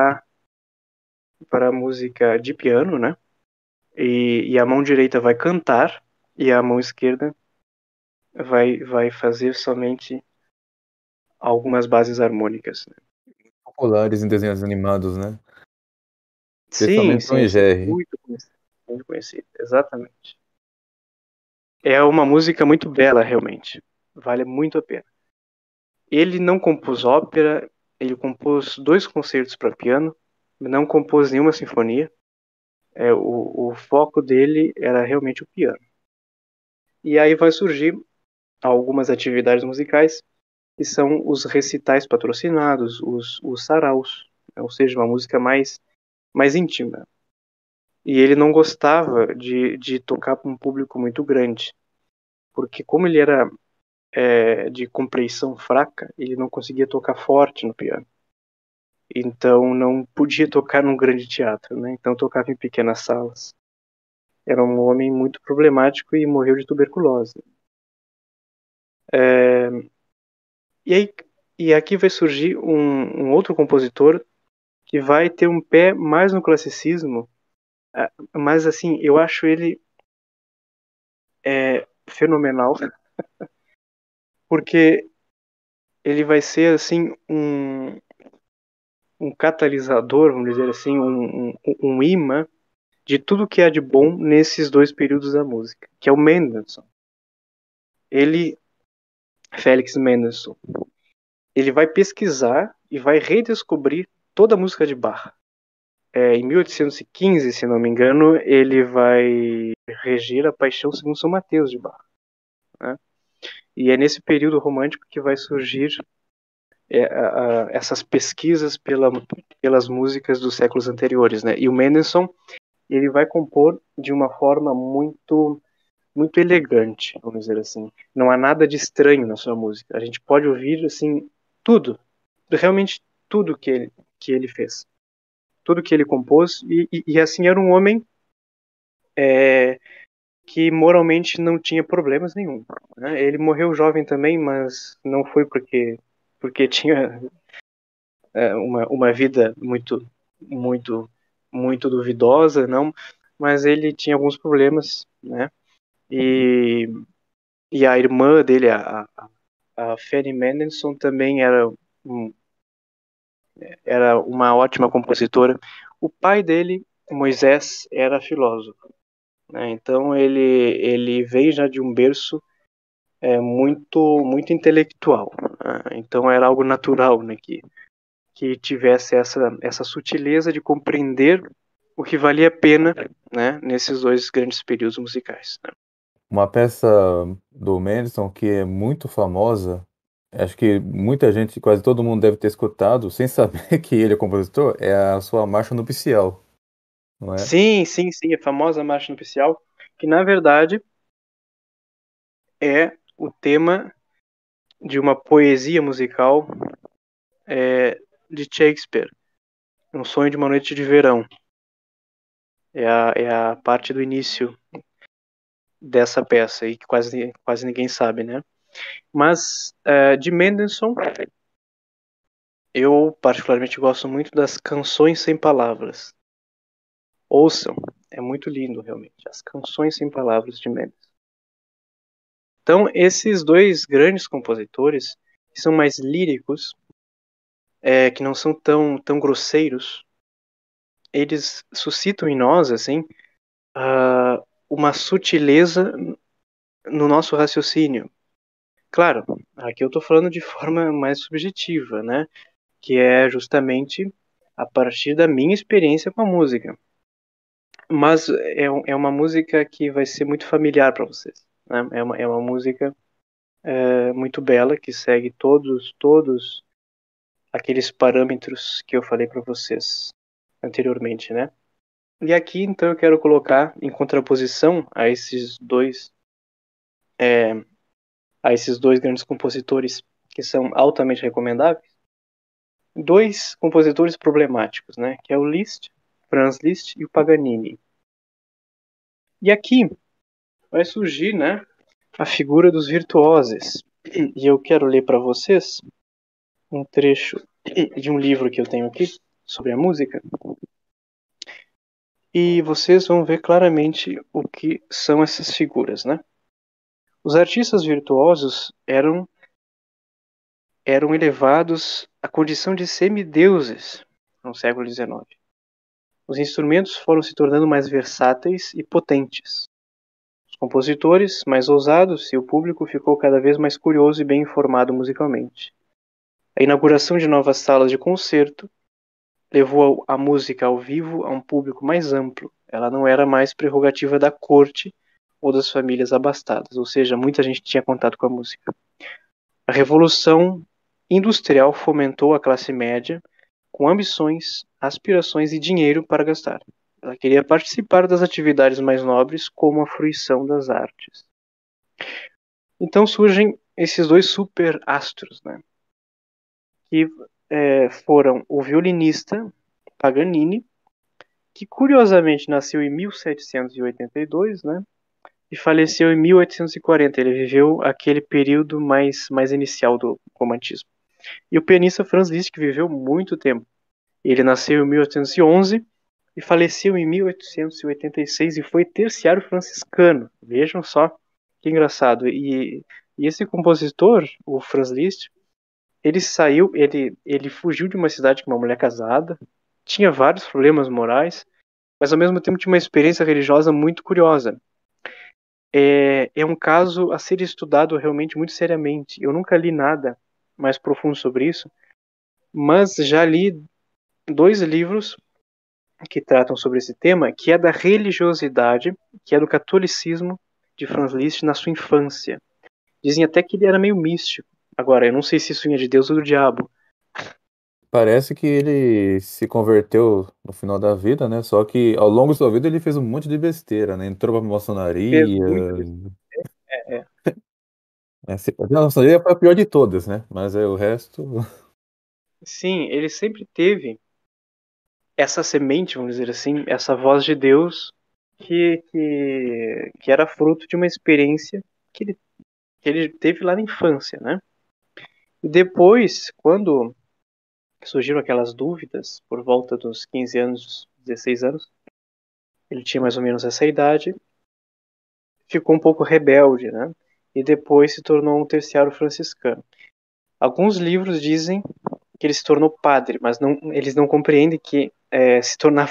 para música de piano, né? E a mão direita vai cantar e a mão esquerda vai fazer somente algumas bases harmônicas, né? Populares em desenhos animados, né? Sim, Especialmente Tom sim, e sim, Jerry. muito conhecido, exatamente. É uma música muito bela, realmente. Vale muito a pena. Ele não compôs ópera, ele compôs dois concertos para piano, não compôs nenhuma sinfonia. O foco dele era realmente o piano. E aí vai surgir algumas atividades musicais, que são os recitais patrocinados, os saraus, né? Ou seja, uma música mais íntima. E ele não gostava de tocar para um público muito grande, porque como ele era de compreensão fraca, ele não conseguia tocar forte no piano. Então não podia tocar num grande teatro, né? Então tocava em pequenas salas. Era um homem muito problemático e morreu de tuberculose. E aí e aqui vai surgir um outro compositor que vai ter um pé mais no classicismo, mas assim eu acho ele fenomenal, porque ele vai ser assim um catalisador, vamos dizer assim, um imã de tudo que há de bom nesses dois períodos da música, que é o Mendelssohn. Ele, Félix Mendelssohn, ele vai pesquisar e vai redescobrir toda a música de Bach. em 1815, se não me engano, ele vai reger a Paixão segundo São Mateus de Bach, né? E é nesse período romântico que vai surgir essas pesquisas pelas músicas dos séculos anteriores, né? E o Mendelssohn, ele vai compor de uma forma muito elegante, vamos dizer assim. Não há nada de estranho na sua música. A gente pode ouvir assim tudo, realmente tudo que ele fez, tudo que ele compôs, e assim era um homem que moralmente não tinha problemas nenhum, né? Ele morreu jovem também, mas não foi porque tinha uma vida muito duvidosa, não, mas ele tinha alguns problemas, né? E, e a irmã dele, a Fanny Mendelssohn, também era uma ótima compositora. O pai dele, Moisés, era filósofo, né? Então ele veio já de um berço muito intelectual, né? Então era algo natural, né, que tivesse essa sutileza de compreender o que valia a pena, né, nesses dois grandes períodos musicais, né? Uma peça do Mendelssohn que é muito famosa, acho que muita gente, quase todo mundo deve ter escutado, sem saber que ele é compositor, é a sua Marcha Nupcial, não é? Sim, sim, sim, a famosa marcha nupcial, que na verdade é o tema de uma poesia musical de Shakespeare, Um Sonho de uma Noite de Verão. É a parte do início dessa peça aí que quase ninguém sabe, né? Mas de Mendelssohn, eu particularmente gosto muito das Canções Sem Palavras. Ouçam, é muito lindo realmente, as Canções Sem Palavras de Mendelssohn. Então, esses dois grandes compositores, que são mais líricos, que não são tão grosseiros, eles suscitam em nós, assim, uma sutileza no nosso raciocínio. Claro, aqui eu estou falando de forma mais subjetiva, né? Que é justamente a partir da minha experiência com a música. Mas é uma música que vai ser muito familiar para vocês, né? É uma música muito bela, que segue todos aqueles parâmetros que eu falei para vocês anteriormente, né? E aqui, então, eu quero colocar em contraposição a esses dois grandes compositores que são altamente recomendáveis, dois compositores problemáticos, né? Que é o Liszt, Franz Liszt e o Paganini. E aqui vai surgir, né, a figura dos virtuosos. E eu quero ler para vocês um trecho de um livro que eu tenho aqui sobre a música. E vocês vão ver claramente o que são essas figuras, né? Os artistas virtuosos eram elevados à condição de semideuses no século XIX. Os instrumentos foram se tornando mais versáteis e potentes. Os compositores mais ousados e o público ficou cada vez mais curioso e bem informado musicalmente. A inauguração de novas salas de concerto levou a música ao vivo a um público mais amplo. Ela não era mais prerrogativa da corte ou das famílias abastadas, ou seja, muita gente tinha contato com a música. A Revolução Industrial fomentou a classe média com ambições, aspirações e dinheiro para gastar. Ela queria participar das atividades mais nobres, como a fruição das artes. Então surgem esses dois super astros, né? Que foram o violinista Paganini, que curiosamente nasceu em 1782, né? E faleceu em 1840. Ele viveu aquele período mais inicial do romantismo. E o pianista Franz Liszt, que viveu muito tempo. Ele nasceu em 1811 e faleceu em 1886 e foi terciário franciscano. Vejam só que engraçado. E esse compositor, o Franz Liszt, ele fugiu de uma cidade com uma mulher casada, tinha vários problemas morais, mas ao mesmo tempo tinha uma experiência religiosa muito curiosa. É um caso a ser estudado realmente muito seriamente. Eu nunca li nada mais profundo sobre isso, mas já li dois livros que tratam sobre esse tema, que é da religiosidade, que é do catolicismo de Franz Liszt na sua infância. Dizem até que ele era meio místico. Agora, eu não sei se isso vinha de Deus ou do diabo. Parece que ele se converteu no final da vida, né? Só que ao longo da sua vida ele fez um monte de besteira, né? Entrou pra Fez maçonaria. muito besteira. É. A maçonaria foi a pior de todas, né? Mas aí o resto. Sim, ele sempre teve essa semente, vamos dizer assim, essa voz de Deus que era fruto de uma experiência que ele teve lá na infância, né? E depois, quando surgiram aquelas dúvidas, por volta dos 15 anos, 16 anos, ele tinha mais ou menos essa idade, ficou um pouco rebelde, né? E depois se tornou um terciário franciscano. Alguns livros dizem que ele se tornou padre, mas eles não compreendem que se tornar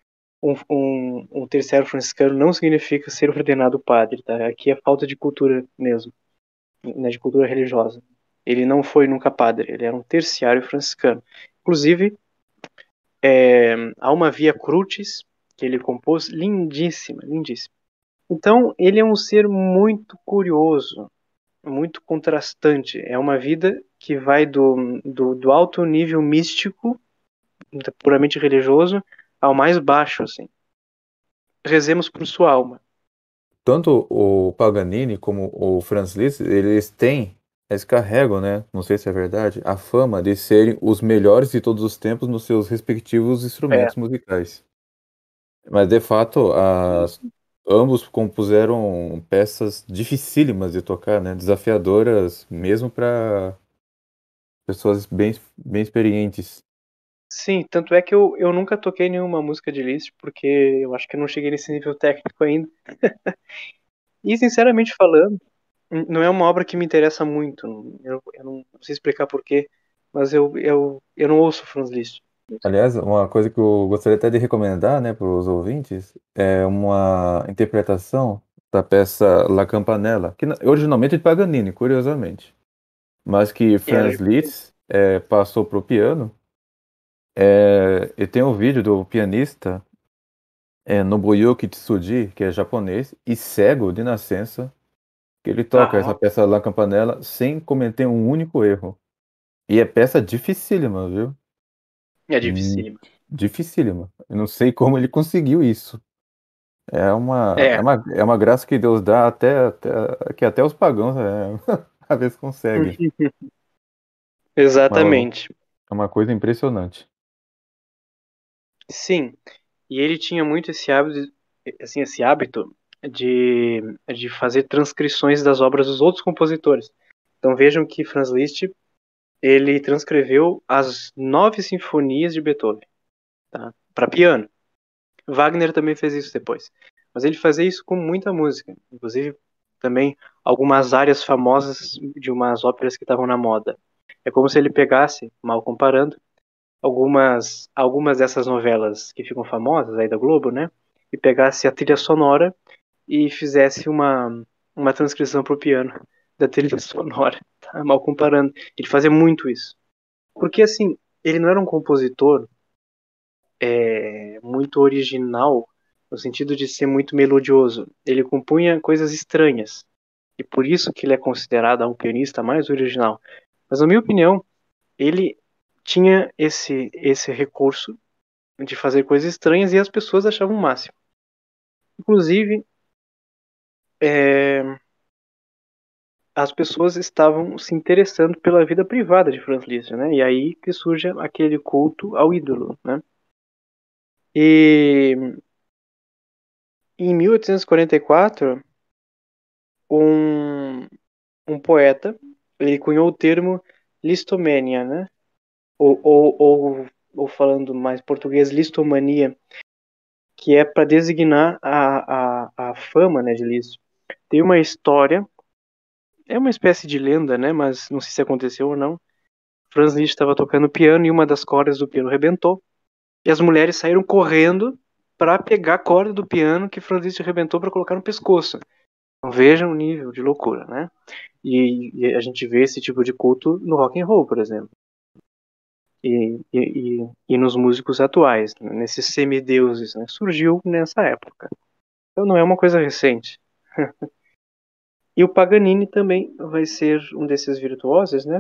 um terciário franciscano não significa ser ordenado padre, tá? Aqui é falta de cultura mesmo, né, de cultura religiosa. Ele não foi nunca padre, ele era um terciário franciscano. Inclusive, há uma Via Crucis que ele compôs, lindíssima, lindíssima. Então, ele é um ser muito curioso, muito contrastante. É uma vida que vai do alto nível místico, puramente religioso, ao mais baixo, assim. Rezemos por sua alma. Tanto o Paganini como o Franz Liszt, eles carregam, né? Não sei se é verdade, a fama de serem os melhores de todos os tempos nos seus respectivos É, instrumentos musicais. Mas de fato, ambos compuseram peças dificílimas de tocar, né? Desafiadoras mesmo para pessoas bem experientes. sim, tanto é que eu nunca toquei nenhuma música de Liszt, porque eu acho que eu não cheguei nesse nível técnico ainda. E, sinceramente falando, não é uma obra que me interessa muito. Eu não sei explicar porquê, mas eu não ouço Franz Liszt. Aliás, uma coisa que eu gostaria até de recomendar, né, para os ouvintes, é uma interpretação da peça La Campanella, que originalmente é de Paganini, curiosamente, mas que E ela, Franz Liszt passou para o piano. E tem um vídeo do pianista Nobuyuki Tsuji, que é japonês e cego de nascença, que ele toca essa aham, peça La Campanella sem cometer um único erro. E é peça dificílima, viu? é Hum, dificílimo. Dificílima. Eu não sei como ele conseguiu isso. É, É uma graça que Deus dá que até os pagãos às vezes conseguem. Uma- exatamente. É uma coisa impressionante. Sim, e ele tinha muito esse hábito, assim, esse hábito de fazer transcrições das obras dos outros compositores. Então vejam que Franz Liszt ele transcreveu as 9 sinfonias de Beethoven, tá? Para piano. Wagner também fez isso depois. Mas ele fazia isso com muita música, inclusive também algumas áreas famosas de umas óperas que estavam na moda. É como se ele pegasse, mal comparando, algumas dessas novelas que ficam famosas aí da Globo, né? E pegasse a trilha sonora e fizesse uma transcrição para o piano da trilha sonora, tá? Mal comparando. Ele fazia muito isso. Porque assim, ele não era um compositor muito original, no sentido de ser muito melodioso. Ele compunha coisas estranhas. E por isso que ele é considerado um pianista mais original. Mas na minha opinião, ele tinha esse recurso de fazer coisas estranhas e as pessoas achavam o máximo. Inclusive, é, as pessoas estavam se interessando pela vida privada de Franz Liszt, né? E aí que surge aquele culto ao ídolo, né? E em 1844, um, um poeta, ele cunhou o termo listomania, né? Ou falando mais português, listomania, que é para designar a fama, né, de Liszt. Tem uma história, é uma espécie de lenda, né? Mas não sei se aconteceu ou não. Franz Liszt estava tocando piano e uma das cordas do piano rebentou. E as mulheres saíram correndo para pegar a corda do piano que Franz Liszt arrebentou para colocar no pescoço. Então vejam o nível de loucura, né? E a gente vê esse tipo de culto no rock and roll, por exemplo. e nos músicos atuais, nesses semideuses, né? Surgiu nessa época. Então não é uma coisa recente. E o Paganini também vai ser um desses virtuosos, né?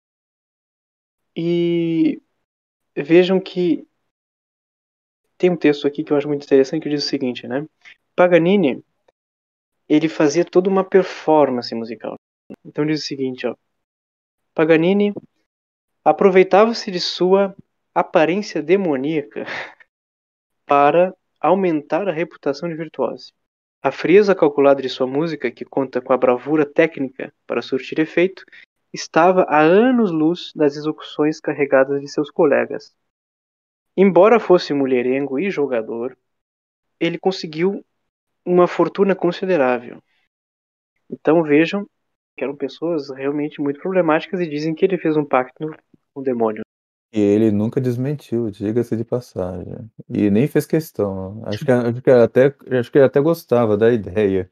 E vejam que tem um texto aqui que eu acho muito interessante que diz o seguinte, né? Paganini, ele fazia toda uma performance musical. Então diz o seguinte, ó. Paganini aproveitava-se de sua aparência demoníaca para aumentar a reputação de virtuoso. A frieza calculada de sua música, que conta com a bravura técnica para surtir efeito, estava a anos-luz das execuções carregadas de seus colegas. Embora fosse mulherengo e jogador, ele conseguiu uma fortuna considerável. Então vejam que eram pessoas realmente muito problemáticas e dizem que ele fez um pacto com o demônio. E ele nunca desmentiu, diga-se de passagem. E nem fez questão. Acho que ele até gostava da ideia.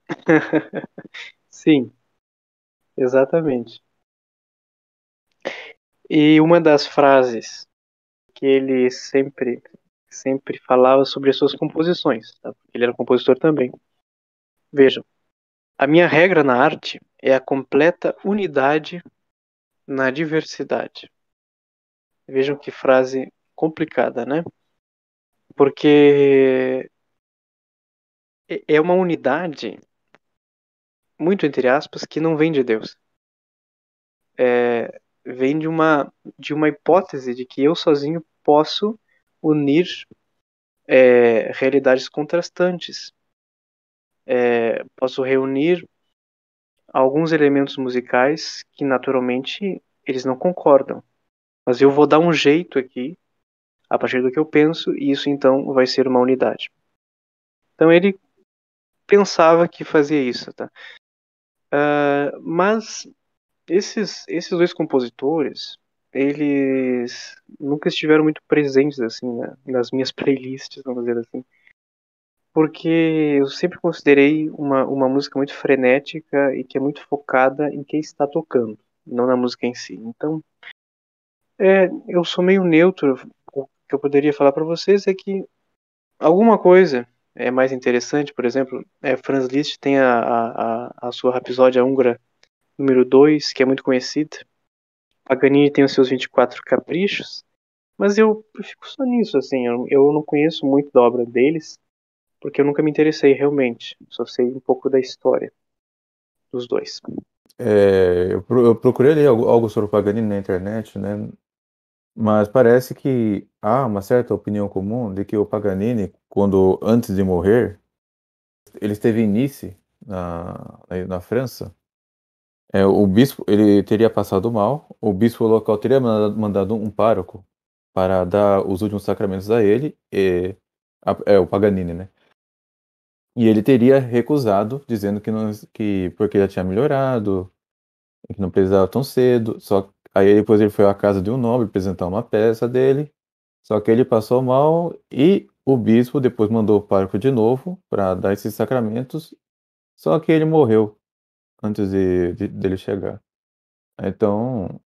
Sim, exatamente. E uma das frases que ele sempre falava sobre as suas composições, tá? Ele era compositor também. Vejam, a minha regra na arte é a completa unidade na diversidade. Vejam que frase complicada, né? Porque é uma unidade, muito entre aspas, que não vem de Deus. Vem de uma hipótese de que eu sozinho posso unir realidades contrastantes. Posso reunir alguns elementos musicais que naturalmente eles não concordam. Mas eu vou dar um jeito aqui, a partir do que eu penso, e isso então vai ser uma unidade. Então ele pensava que fazia isso, tá? Mas esses dois compositores, eles nunca estiveram muito presentes assim, né, nas minhas playlists, vamos dizer assim, porque eu sempre considerei uma música muito frenética e que é muito focada em quem está tocando, não na música em si. Então, eu sou meio neutro. O que eu poderia falar para vocês é que alguma coisa é mais interessante, por exemplo, Franz Liszt tem a sua Rapsódia Húngara número 2, que é muito conhecida. Paganini tem os seus 24 caprichos, mas eu fico só nisso, assim, eu não conheço muito da obra deles, porque eu nunca me interessei realmente, só sei um pouco da história dos dois. Eu procurei ler algo sobre o Paganini na internet, né? Mas parece que há uma certa opinião comum de que o Paganini, quando antes de morrer, ele esteve em Nice, na França. O bispo, ele teria passado mal, o bispo local teria mandado um pároco para dar os últimos sacramentos a ele, o Paganini, né? E ele teria recusado, dizendo que, não, que porque já tinha melhorado, que não precisava tão cedo. Só aí depois ele foi à casa de um nobre apresentar uma peça dele. Só que ele passou mal e o bispo depois mandou o pároco de novo para dar esses sacramentos. Só que ele morreu antes dele chegar. Então,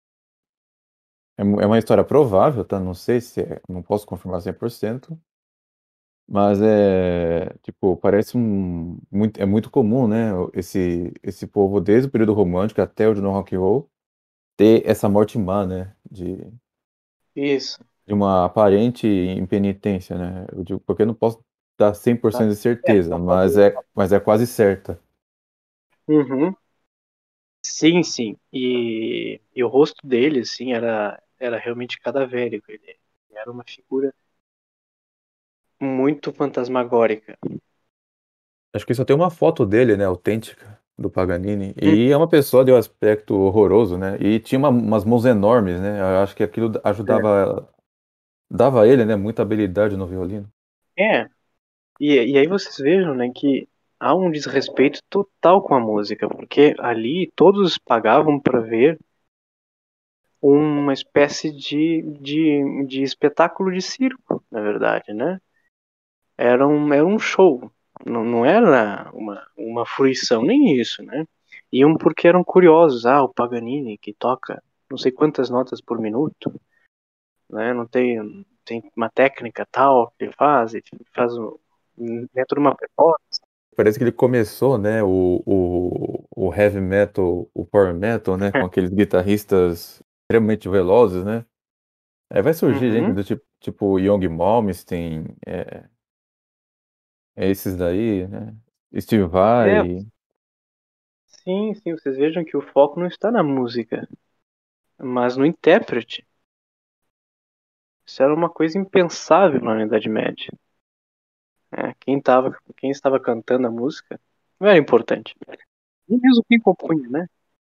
é uma história provável, tá? Não sei se não posso confirmar 100%, mas tipo, parece é muito comum, né? Esse povo, desde o período romântico até o de no rock and roll, ter essa morte má, né? Isso. De uma aparente impenitência, né? Eu digo, porque eu não posso dar 100% de certeza, Não pode. mas é quase certa. Uhum. Sim, sim. E o rosto dele, assim, era realmente cadavérico. Ele era uma figura muito fantasmagórica. Acho que só tem uma foto dele, né, autêntica, do Paganini. Hum, E é uma pessoa de um aspecto horroroso, né? E tinha umas mãos enormes, né? Eu acho que aquilo ajudava, dava a ele, né, muita habilidade no violino. É, e aí vocês vejam, né, que há um desrespeito total com a música, porque ali todos pagavam para ver uma espécie de espetáculo de circo, na verdade, né? Era um show, não era uma fruição, nem isso, né? Iam porque eram curiosos. Ah, o Paganini, que toca não sei quantas notas por minuto. né? Não tem uma técnica tal que ele faz é toda uma performance. Parece que ele começou, né, o heavy metal, o power metal, né, com aqueles guitarristas extremamente velozes, né? Aí vai surgir gente Uhum. do tipo Young Malmsteen, é esses daí, né? Steve É, Vai. sim, vocês vejam que o foco não está na música, mas no intérprete. Isso era uma coisa impensável na Idade Média. Quem estava cantando a música não era importante. Nem mesmo quem compunha, né?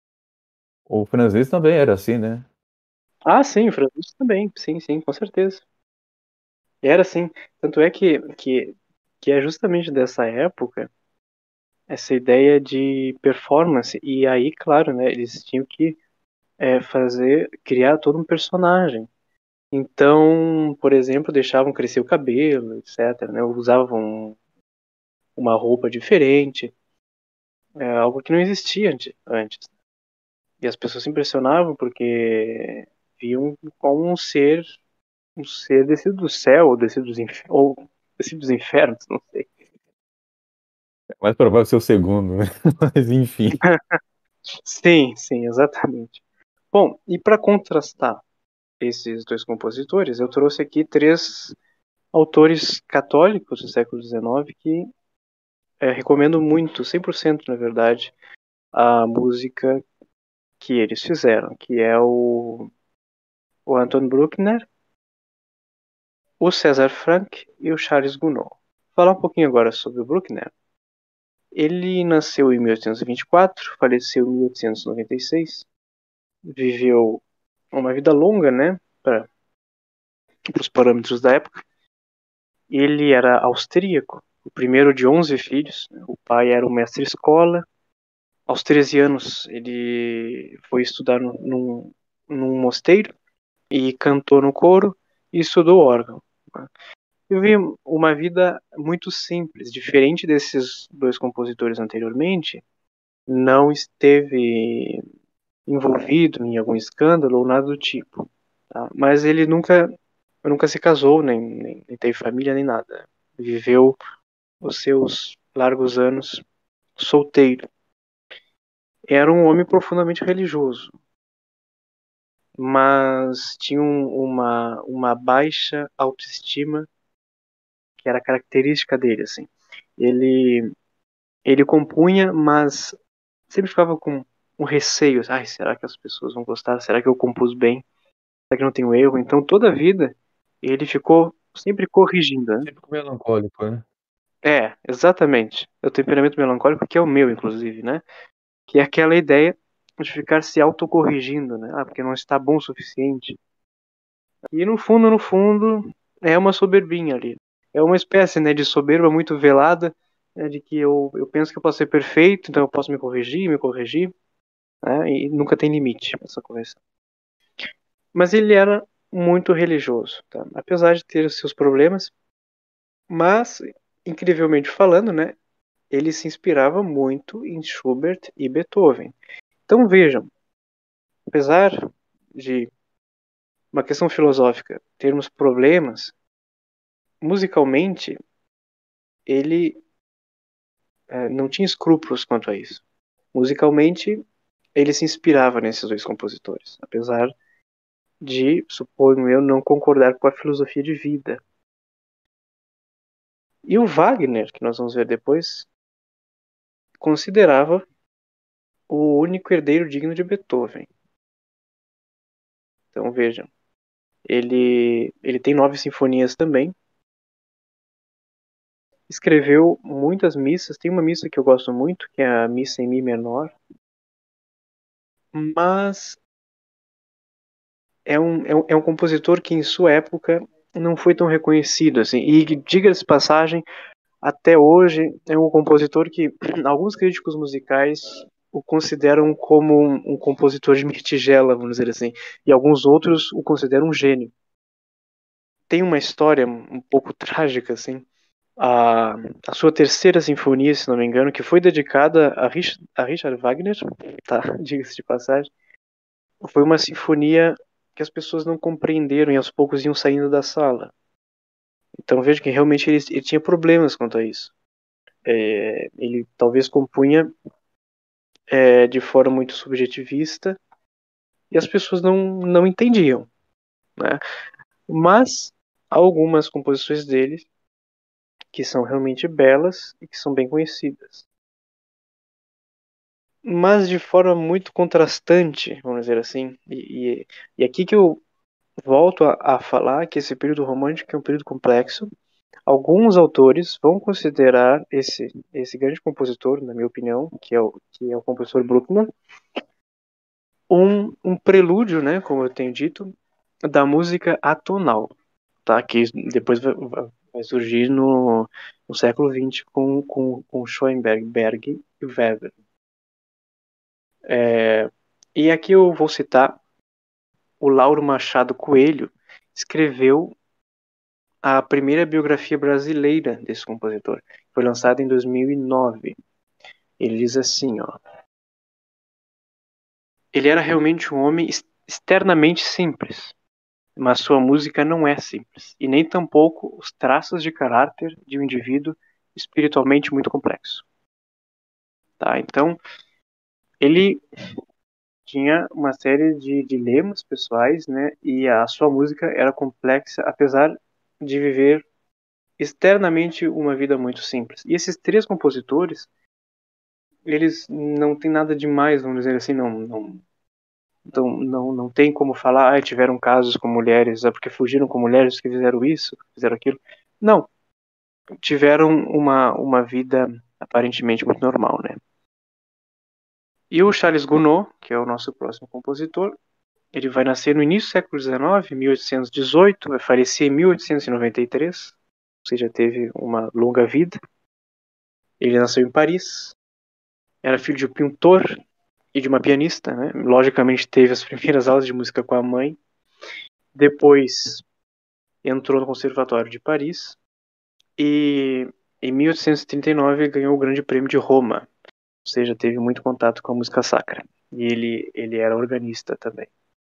O francês também era assim, né? Ah, sim, o francês também. Sim, com certeza. Era assim. Tanto é que é justamente dessa época essa ideia de performance. E aí, claro, né? Eles tinham que criar todo um personagem. Então, por exemplo, deixavam crescer o cabelo, etc. Né? Usavam uma roupa diferente, algo que não existia antes. E as pessoas se impressionavam porque viam como um ser descido do céu, ou descido dos infernos, não sei. É mais provável ser o segundo, né? Mas enfim. Sim, exatamente. Bom, e para contrastar esses dois compositores, eu trouxe aqui três autores católicos do século XIX que recomendo muito, 100% na verdade, a música que eles fizeram, que é o Anton Bruckner, o César Franck e o Charles Gounod. Vou falar um pouquinho agora sobre o Bruckner. Ele nasceu em 1824, faleceu em 1896, viveu uma vida longa, né, para os parâmetros da época. Ele era austríaco, o primeiro de 11 filhos. O pai era um mestre-escola. Aos 13 anos, ele foi estudar num mosteiro e cantou no coro e estudou órgão. Eu vi uma vida muito simples, diferente desses dois compositores anteriormente. Não esteve envolvido em algum escândalo ou nada do tipo. Tá? Mas ele nunca se casou, nem teve família, nem nada. Viveu os seus largos anos solteiro. Era um homem profundamente religioso, mas tinha uma baixa autoestima que era característica dele, assim. Ele, ele compunha, mas sempre ficava com um receio. Ai, será que as pessoas vão gostar? Será que eu compus bem? Será que não tenho erro? Então, toda a vida, ele ficou sempre corrigindo, né? Típico melancólico, né? Exatamente. É o temperamento melancólico, que é o meu, inclusive, né? Que é aquela ideia de ficar se autocorrigindo, né? Porque não está bom o suficiente. E no fundo, é uma soberbinha ali. É uma espécie, né, de soberba muito velada, né, de que eu penso que eu posso ser perfeito, então eu posso me corrigir, né? E nunca tem limite essa correção. Mas ele era muito religioso, tá? Apesar de ter os seus problemas, mas, incrivelmente falando, né, ele se inspirava muito em Schubert e Beethoven. Então vejam, apesar de uma questão filosófica termos problemas, musicalmente ele não tinha escrúpulos quanto a isso. Musicalmente ele se inspirava nesses dois compositores, apesar de, suponho eu, não concordar com a filosofia de vida. E o Wagner, que nós vamos ver depois, considerava o único herdeiro digno de Beethoven. Então vejam, ele tem 9 sinfonias também. Escreveu muitas missas. Tem uma missa que eu gosto muito, que é a missa em mi menor. Mas é um compositor que em sua época não foi tão reconhecido assim. E diga-se de passagem, até hoje é um compositor que alguns críticos musicais o consideram como um compositor de tigela, vamos dizer assim, e alguns outros o consideram um gênio. Tem uma história um pouco trágica assim. A, a sua terceira sinfonia, se não me engano, que foi dedicada a Richard Wagner, tá? Diga-se de passagem, foi uma sinfonia que as pessoas não compreenderam e aos poucos iam saindo da sala. Então veja que realmente ele tinha problemas quanto a isso. Ele talvez compunha de forma muito subjetivista e as pessoas não entendiam, né? Mas algumas composições dele que são realmente belas e que são bem conhecidas. Mas de forma muito contrastante, vamos dizer assim. E aqui que eu volto a falar que esse período romântico é um período complexo. Alguns autores vão considerar esse grande compositor, na minha opinião, que é o compositor Bruckner, um prelúdio, né, como eu tenho dito, da música atonal, tá? Que depois vai surgir no século XX com Schoenberg, Berg e Weber. E aqui eu vou citar o Lauro Machado Coelho, escreveu a primeira biografia brasileira desse compositor. Foi lançada em 2009. Ele diz assim, ó: ele era realmente um homem externamente simples, mas sua música não é simples, e nem tampouco os traços de caráter de um indivíduo espiritualmente muito complexo. Tá? Então, ele tinha uma série de dilemas pessoais, né? E a sua música era complexa, apesar de viver externamente uma vida muito simples. E esses três compositores, eles não têm nada demais, vamos dizer assim, não tem como falar, tiveram casos com mulheres, porque fugiram com mulheres que fizeram isso, fizeram aquilo. Não, tiveram uma vida aparentemente muito normal, né? E o Charles Gounod, que é o nosso próximo compositor, ele vai nascer no início do século XIX, 1818, vai falecer em 1893, ou seja, teve uma longa vida. Ele nasceu em Paris, era filho de um pintor e de uma pianista, né? Logicamente teve as primeiras aulas de música com a mãe. Depois entrou no Conservatório de Paris e em 1839 ganhou o Grande Prêmio de Roma, ou seja, teve muito contato com a música sacra. E ele era organista também.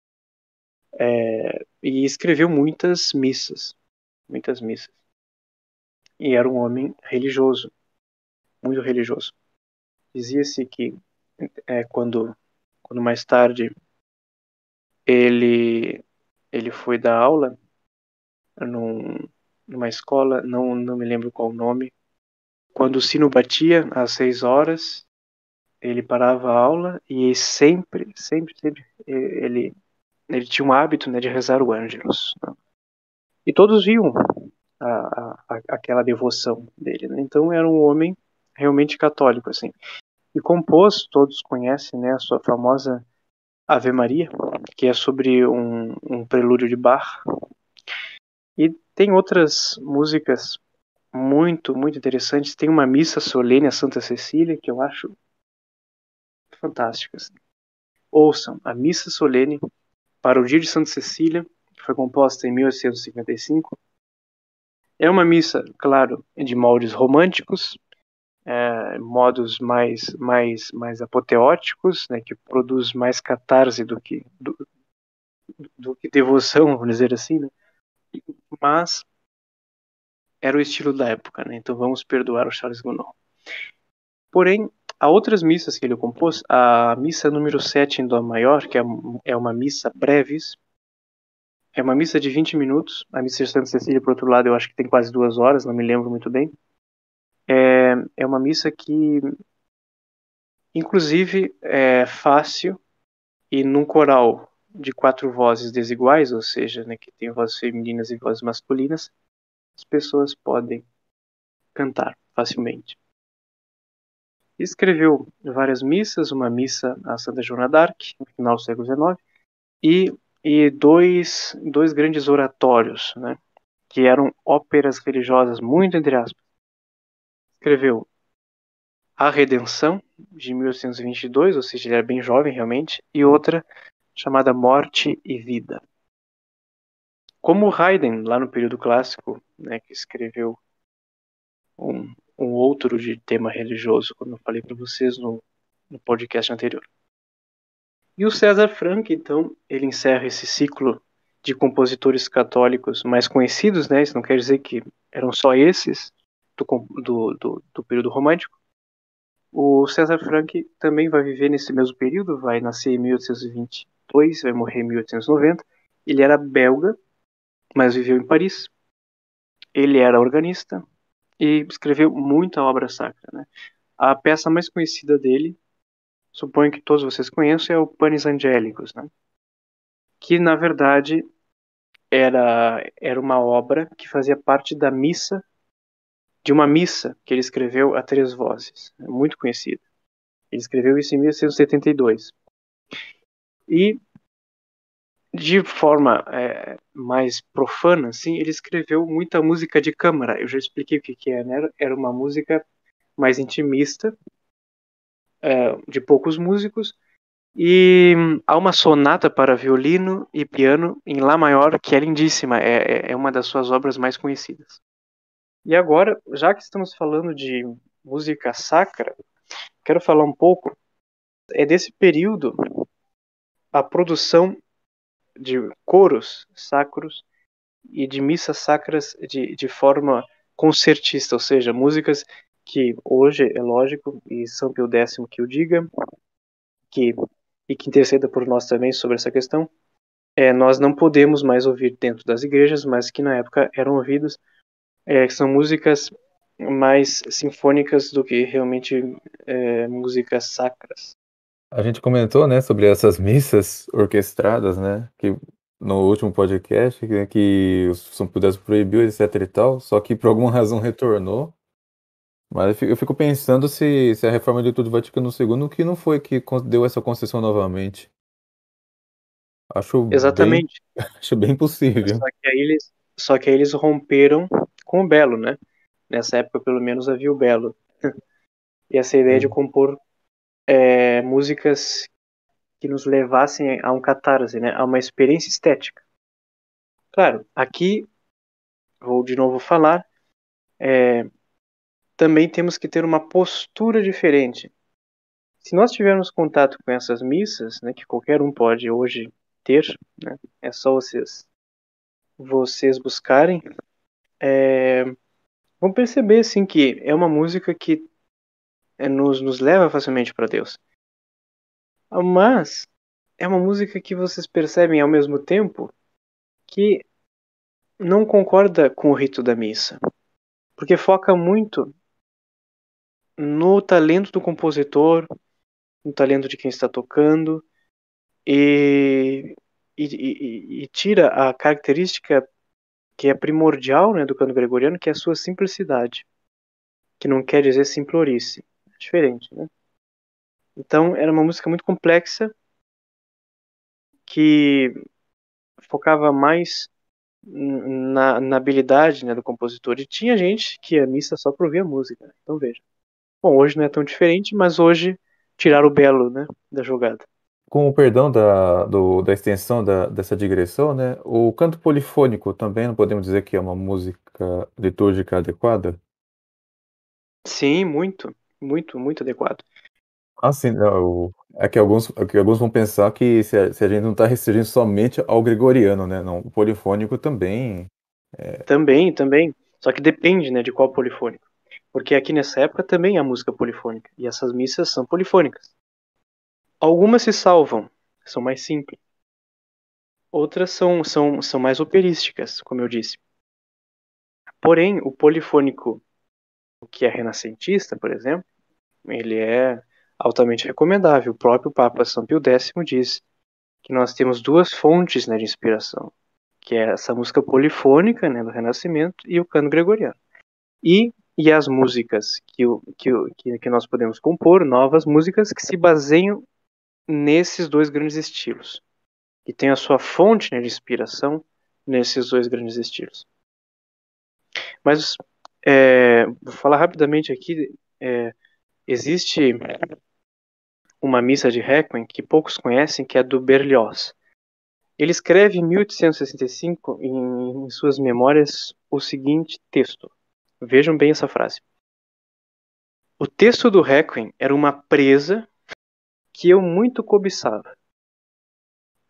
E escreveu muitas missas. E era um homem religioso, muito religioso. Dizia-se que quando mais tarde ele ele foi dar aula num, numa escola, não me lembro qual o nome. Quando o sino batia às 6 horas, ele parava a aula e sempre ele tinha um hábito, né, de rezar o Ângelus, né? E todos viam aquela devoção dele, né? Então era um homem realmente católico, assim. E compôs, todos conhecem, né, a sua famosa Ave Maria, que é sobre um prelúdio de Bach. E tem outras músicas muito interessantes. Tem uma missa solene a Santa Cecília, que eu acho fantástica, assim. Ouçam, a missa solene para o dia de Santa Cecília, que foi composta em 1855. É uma missa, claro, de moldes românticos, modos mais apoteóticos, né, que produz mais catarse do que devoção, vamos dizer assim, né? Mas era o estilo da época, né? Então vamos perdoar o Charles Gounod. Porém, há outras missas que ele compôs. A missa número 7 em Dó maior, que é uma missa breves, é uma missa de 20 minutos. A missa de Santa Cecília, por outro lado, eu acho que tem quase 2 horas, não me lembro muito bem. É uma missa que, inclusive, é fácil e num coral de 4 vozes desiguais, ou seja, né, que tem vozes femininas e vozes masculinas, as pessoas podem cantar facilmente. Escreveu várias missas, uma missa a Santa Joana d'Arc, no final do século XIX, e dois grandes oratórios, né, que eram óperas religiosas, muito entre aspas. Escreveu A Redenção, de 1822, ou seja, ele era bem jovem realmente, e outra chamada Morte e Vida. Como Haydn, lá no período clássico, né, que escreveu um outro de tema religioso, como eu falei para vocês no podcast anterior. E o César Franck, então, ele encerra esse ciclo de compositores católicos mais conhecidos, né? Isso não quer dizer que eram só esses do período romântico. O César Franck também vai viver nesse mesmo período, vai nascer em 1822, vai morrer em 1890. Ele era belga, mas viveu em Paris. Ele era organista e escreveu muita obra sacra, né? A peça mais conhecida dele, suponho que todos vocês conheçam, é o Panis Angelicus, né? Que na verdade era uma obra que fazia parte da missa, de uma missa que ele escreveu a três vozes, é muito conhecida. Ele escreveu isso em 1672. E de forma mais profana, assim, ele escreveu muita música de câmara. Eu já expliquei o que é, né? Era uma música mais intimista, de poucos músicos, e há uma sonata para violino e piano em Lá maior que é lindíssima, é uma das suas obras mais conhecidas. E agora, já que estamos falando de música sacra, quero falar um pouco desse período, a produção de coros sacros e de missas sacras de forma concertista, ou seja, músicas que hoje, é lógico, e São Pio X que o diga, que, e que interceda por nós também sobre essa questão, nós não podemos mais ouvir dentro das igrejas, mas que na época eram ouvidos, são músicas mais sinfônicas do que realmente músicas sacras. A gente comentou, né, sobre essas missas orquestradas, né, que no último podcast, que o São Pio X proibiu, etc e tal, só que por alguma razão retornou. Mas eu fico pensando se a reforma do Estudo Vaticano II que não foi que deu essa concessão novamente. Acho bem, Exatamente. acho bem possível. Só que aí eles romperam com o belo, né? Nessa época, pelo menos, havia o belo. E essa ideia de Sim. compor músicas que nos levassem a um catarse, né? A uma experiência estética. Claro, aqui, vou de novo falar, também temos que ter uma postura diferente. Se nós tivermos contato com essas missas, né, que qualquer um pode hoje ter, né, é só vocês buscarem, vão perceber assim que é uma música que nos leva facilmente para Deus. Mas é uma música que vocês percebem ao mesmo tempo que não concorda com o rito da missa, porque foca muito no talento do compositor, no talento de quem está tocando e, e tira a característica que é primordial, né, do canto gregoriano, que é a sua simplicidade, que não quer dizer simplorice, é diferente, né? Então era uma música muito complexa que focava mais na habilidade, né, do compositor. E tinha gente que ia à missa só para ouvir a música, né? Então veja. Bom, hoje não é tão diferente, mas hoje tiraram o belo, né, da jogada. Com o perdão da extensão dessa digressão, né, o canto polifônico também não podemos dizer que é uma música litúrgica adequada? Sim, muito, muito, muito adequado. Ah, sim, não, é que alguns vão pensar que se a gente não está restringindo somente ao gregoriano, né? Não, o polifônico também. Também, também. Só que depende, né, de qual polifônico. Porque aqui nessa época também há música polifônica. E essas missas são polifônicas. Algumas se salvam, são mais simples. Outras são mais operísticas, como eu disse. Porém, o polifônico, que é renascentista, por exemplo, ele é altamente recomendável. O próprio Papa São Pio X diz que nós temos duas fontes, né, de inspiração, que é essa música polifônica, né, do Renascimento e o canto gregoriano. E as músicas que nós podemos compor, novas músicas que se baseiam nesses dois grandes estilos, que tem a sua fonte, né, de inspiração nesses dois grandes estilos. Mas vou falar rapidamente aqui. Existe uma missa de Requiem que poucos conhecem, que é do Berlioz. Ele escreve em 1865, em suas memórias, o seguinte texto. Vejam bem essa frase. O texto do Requiem era uma presa que eu muito cobiçava.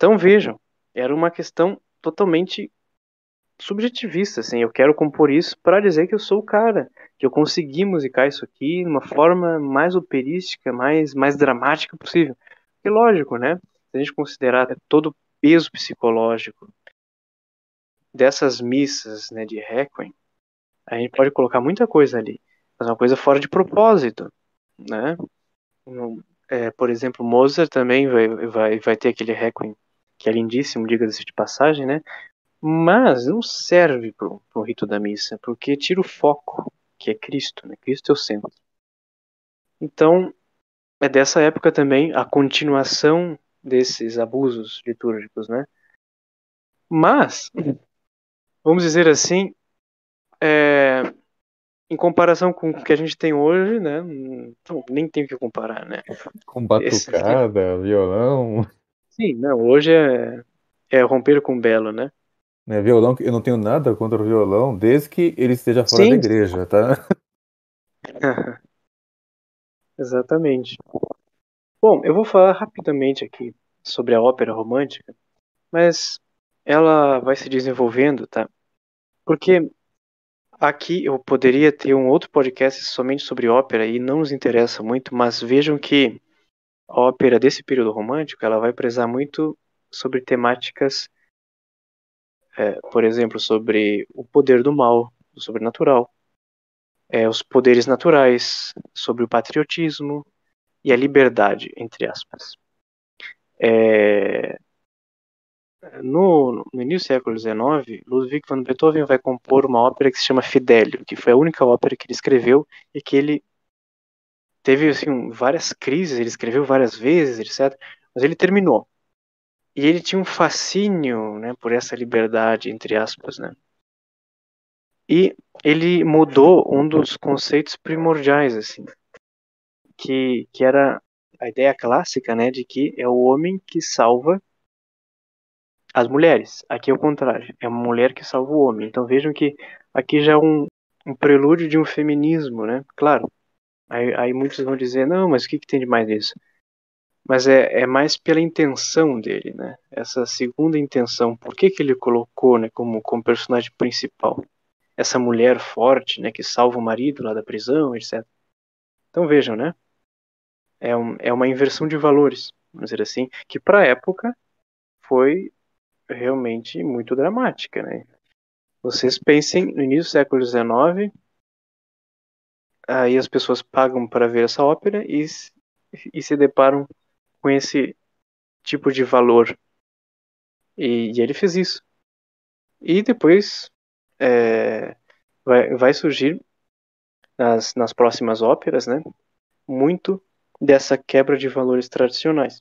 Então vejam, era uma questão totalmente subjetivista, assim, eu quero compor isso para dizer que eu sou o cara, que eu consegui musicar isso aqui de uma forma mais operística, mais dramática possível. E lógico, né? Se a gente considerar todo o peso psicológico dessas missas, né, de Requiem, a gente pode colocar muita coisa ali, mas uma coisa fora de propósito, né? Por exemplo, Mozart também vai ter aquele Requiem, que é lindíssimo, diga-se de passagem, né? Mas não serve para o rito da missa, porque tira o foco, que é Cristo, né? Cristo é o centro. Então, é dessa época também a continuação desses abusos litúrgicos, né? Mas, vamos dizer assim, é, em comparação com o que a gente tem hoje, né? Não, nem tem o que comparar, né? Com Esse, batucada, violão. sim, não, hoje é romper com o belo, né? Né, violão, eu não tenho nada contra o violão, desde que ele esteja fora da Sim, igreja, tá? exatamente. Bom, eu vou falar rapidamente aqui sobre a ópera romântica, mas ela vai se desenvolvendo, tá? Porque aqui eu poderia ter um outro podcast somente sobre ópera e não nos interessa muito, mas vejam que a ópera desse período romântico, ela vai prezar muito sobre temáticas, por exemplo, sobre o poder do mal, do sobrenatural, os poderes naturais, sobre o patriotismo e a liberdade, entre aspas. É, no início do século XIX, Ludwig van Beethoven vai compor uma ópera que se chama Fidelio, que foi a única ópera que ele escreveu e que ele teve assim, várias crises, ele escreveu várias vezes, etc. Mas ele terminou. E ele tinha um fascínio, né, por essa liberdade, entre aspas, né? E ele mudou um dos conceitos primordiais, assim, que era a ideia clássica, né, de que é o homem que salva as mulheres. Aqui é o contrário, é uma mulher que salva o homem. Então vejam que aqui já é um prelúdio de um feminismo, né? Claro, aí muitos vão dizer, não, mas o que tem de mais nisso? Mas é mais pela intenção dele, né? Essa segunda intenção. Por que ele colocou, né, como personagem principal? Essa mulher forte, né, que salva o marido lá da prisão, etc. Então vejam, né? É uma inversão de valores, vamos dizer assim, que para a época foi realmente muito dramática, né? Vocês pensem no início do século XIX, aí as pessoas pagam para ver essa ópera e se deparam com esse tipo de valor. E ele fez isso. E depois é, vai surgir nas próximas óperas, né, muito dessa quebra de valores tradicionais.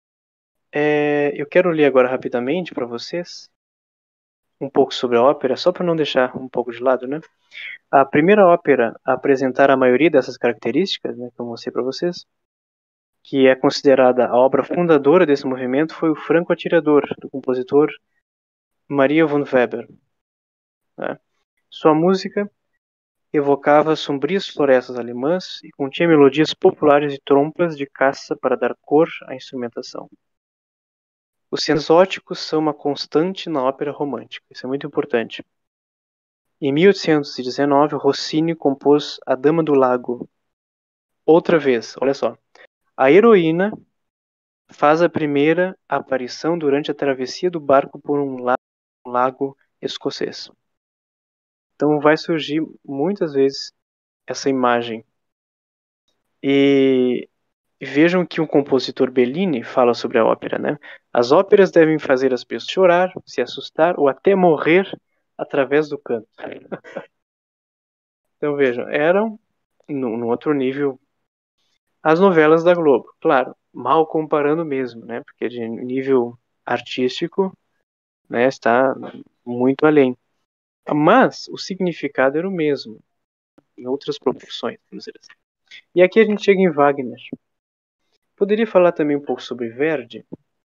Eu quero ler agora rapidamente para vocês um pouco sobre a ópera, só para não deixar um pouco de lado, né? A primeira ópera a apresentar a maioria dessas características, né, que eu mostrei para vocês, que é considerada a obra fundadora desse movimento, foi o Franco Atirador, do compositor Maria von Weber. Né? Sua música evocava sombrias florestas alemãs e continha melodias populares de trompas de caça para dar cor à instrumentação. Os cenas óticos são uma constante na ópera romântica, isso é muito importante. Em 1819, Rossini compôs A Dama do Lago. Outra vez, olha só. A heroína faz a primeira aparição durante a travessia do barco por um lago escocês. Então vai surgir muitas vezes essa imagem. E vejam que o compositor Bellini fala sobre a ópera, né? As óperas devem fazer as pessoas chorar, se assustar ou até morrer através do canto. Então vejam, eram num outro nível as novelas da Globo, claro, mal comparando mesmo, né? Porque de nível artístico, né, está muito além. Mas o significado era o mesmo, em outras proporções, vamos dizer assim. E aqui a gente chega em Wagner. Poderia falar também um pouco sobre Verdi,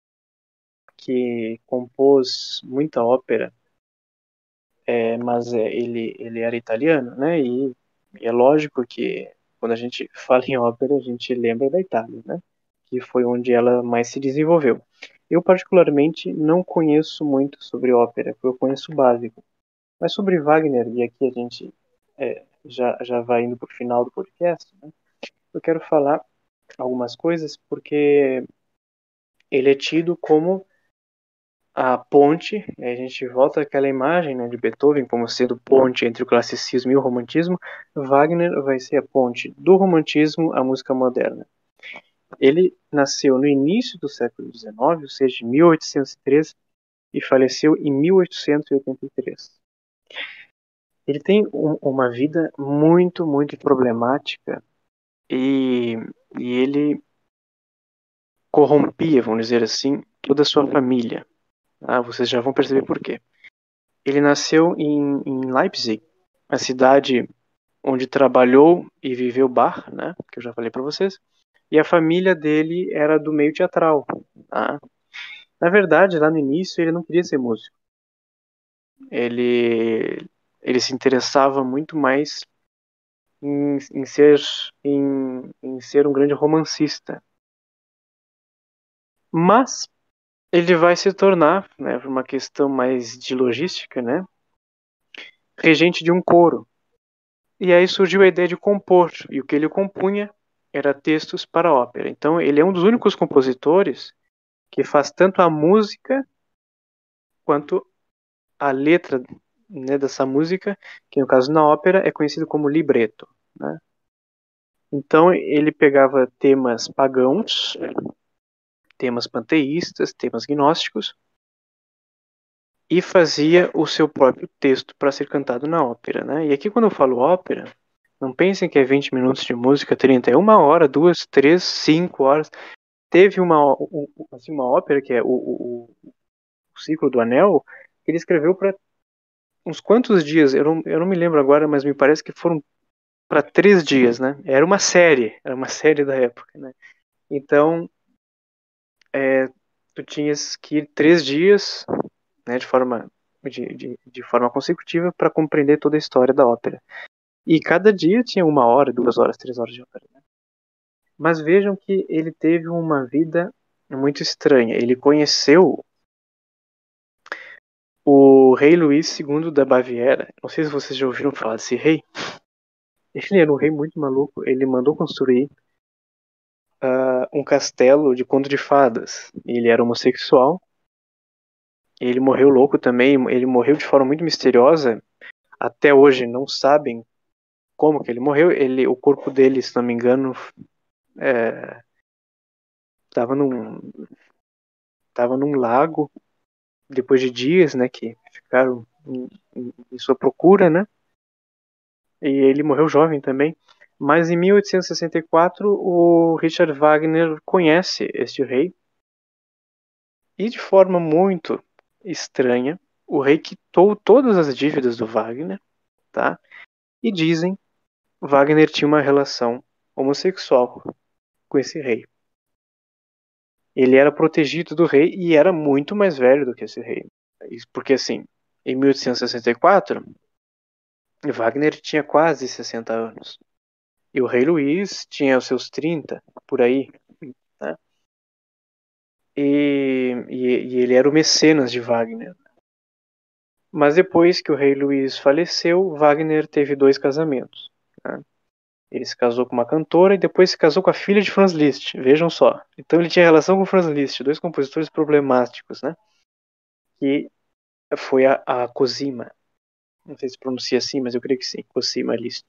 que compôs muita ópera, mas ele era italiano, né? E é lógico que quando a gente fala em ópera, a gente lembra da Itália, né? Que foi onde ela mais se desenvolveu. Eu, particularmente, não conheço muito sobre ópera, porque eu conheço o básico. Mas sobre Wagner, e aqui a gente já vai indo para o final do podcast, né? Eu quero falar algumas coisas, porque ele é tido como a ponte, e a gente volta àquela imagem, né, de Beethoven como sendo ponte entre o classicismo e o romantismo. Wagner vai ser a ponte do romantismo à música moderna. Ele nasceu no início do século XIX, ou seja, em 1813, e faleceu em 1883. Ele tem uma vida muito, muito problemática e, e ele corrompia, vamos dizer assim, toda a sua família. Ah, vocês já vão perceber por quê. Ele nasceu em Leipzig, a cidade onde trabalhou e viveu Bach, né, que eu já falei para vocês, e a família dele era do meio teatral. Tá? Na verdade, lá no início, ele não queria ser músico. Ele se interessava muito mais em ser um grande romancista. Mas ele vai se tornar, né, por uma questão mais de logística, né, regente de um coro. E aí surgiu a ideia de compor, e o que ele compunha era textos para ópera. Então ele é um dos únicos compositores que faz tanto a música quanto a letra, né, dessa música, que no caso na ópera é conhecido como libreto, né? Então ele pegava temas pagãos, temas panteístas, temas gnósticos, e fazia o seu próprio texto para ser cantado na ópera, né? E aqui quando eu falo ópera, não pensem que é 20 minutos de música, 30, é 1 hora, 2, 3, 5 horas. Teve assim, uma ópera que é o Ciclo do Anel, que ele escreveu para uns quantos dias, eu não me lembro agora, mas me parece que foram para 3 dias, né? Era uma série da época, né? Então, tu tinhas que ir 3 dias, né, de forma consecutiva para compreender toda a história da ópera. E cada dia tinha 1 hora, 2 horas, 3 horas de ópera. Né? Mas vejam que ele teve uma vida muito estranha. Ele conheceu o rei Luís II da Baviera. Não sei se vocês já ouviram falar desse rei. Ele era um rei muito maluco. Ele mandou construir um castelo de conto de fadas. Ele era homossexual. Ele morreu louco também. Ele morreu de forma muito misteriosa. Até hoje não sabem como que ele morreu. O corpo dele, se não me engano, estava num lago depois de dias, né, que ficaram em sua procura, né? E ele morreu jovem também. Mas em 1864 o Richard Wagner conhece este rei e de forma muito estranha o rei quitou todas as dívidas do Wagner, tá? E dizem Wagner tinha uma relação homossexual com esse rei. Ele era protegido do rei e era muito mais velho do que esse rei. Porque assim, em 1864 Wagner tinha quase 60 anos. E o rei Luís tinha os seus 30, por aí. Né? E ele era o mecenas de Wagner. Mas depois que o rei Luís faleceu, Wagner teve 2 casamentos. Né? Ele se casou com uma cantora e depois se casou com a filha de Franz Liszt. Vejam só. Então ele tinha relação com Franz Liszt, 2 compositores problemáticos, né? Que foi a Cosima. Não sei se pronuncia assim, mas eu creio que sim. Cosima Liszt.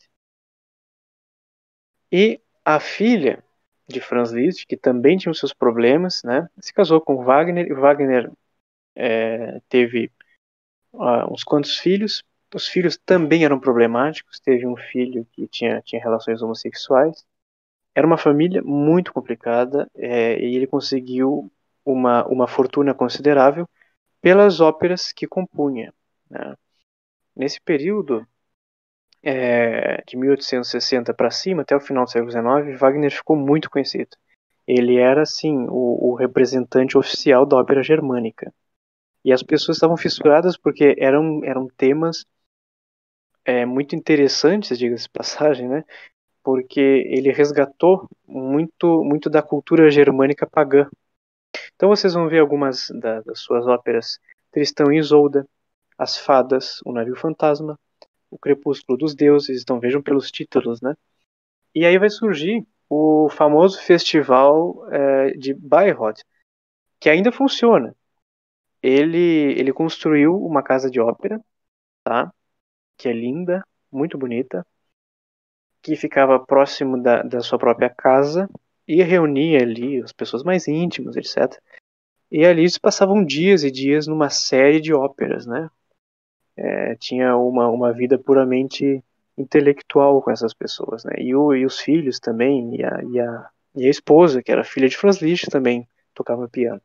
E a filha de Franz Liszt, que também tinha os seus problemas, né? Se casou com Wagner e Wagner teve uns quantos filhos. Os filhos também eram problemáticos. Teve um filho que tinha relações homossexuais. Era uma família muito complicada e ele conseguiu uma fortuna considerável pelas óperas que compunha. Né? Nesse período, de 1860 para cima, até o final do século XIX, Wagner ficou muito conhecido. Ele era, assim, o representante oficial da ópera germânica. E as pessoas estavam fissuradas porque eram temas muito interessantes, diga-se de passagem, né? Porque ele resgatou muito, muito da cultura germânica pagã. Então vocês vão ver algumas das suas óperas: Tristão e Isolda, As Fadas, O Navio Fantasma, O Crepúsculo dos Deuses. Então vejam pelos títulos, né? E aí vai surgir o famoso festival de Bayreuth, que ainda funciona. Ele construiu uma casa de ópera, tá? Que é linda, muito bonita, que ficava próximo da sua própria casa e reunia ali as pessoas mais íntimas, etc. E ali eles passavam dias e dias numa série de óperas, né? Tinha uma vida puramente intelectual com essas pessoas, né? E os filhos também, e a esposa, que era filha de Franz Liszt, também tocava piano.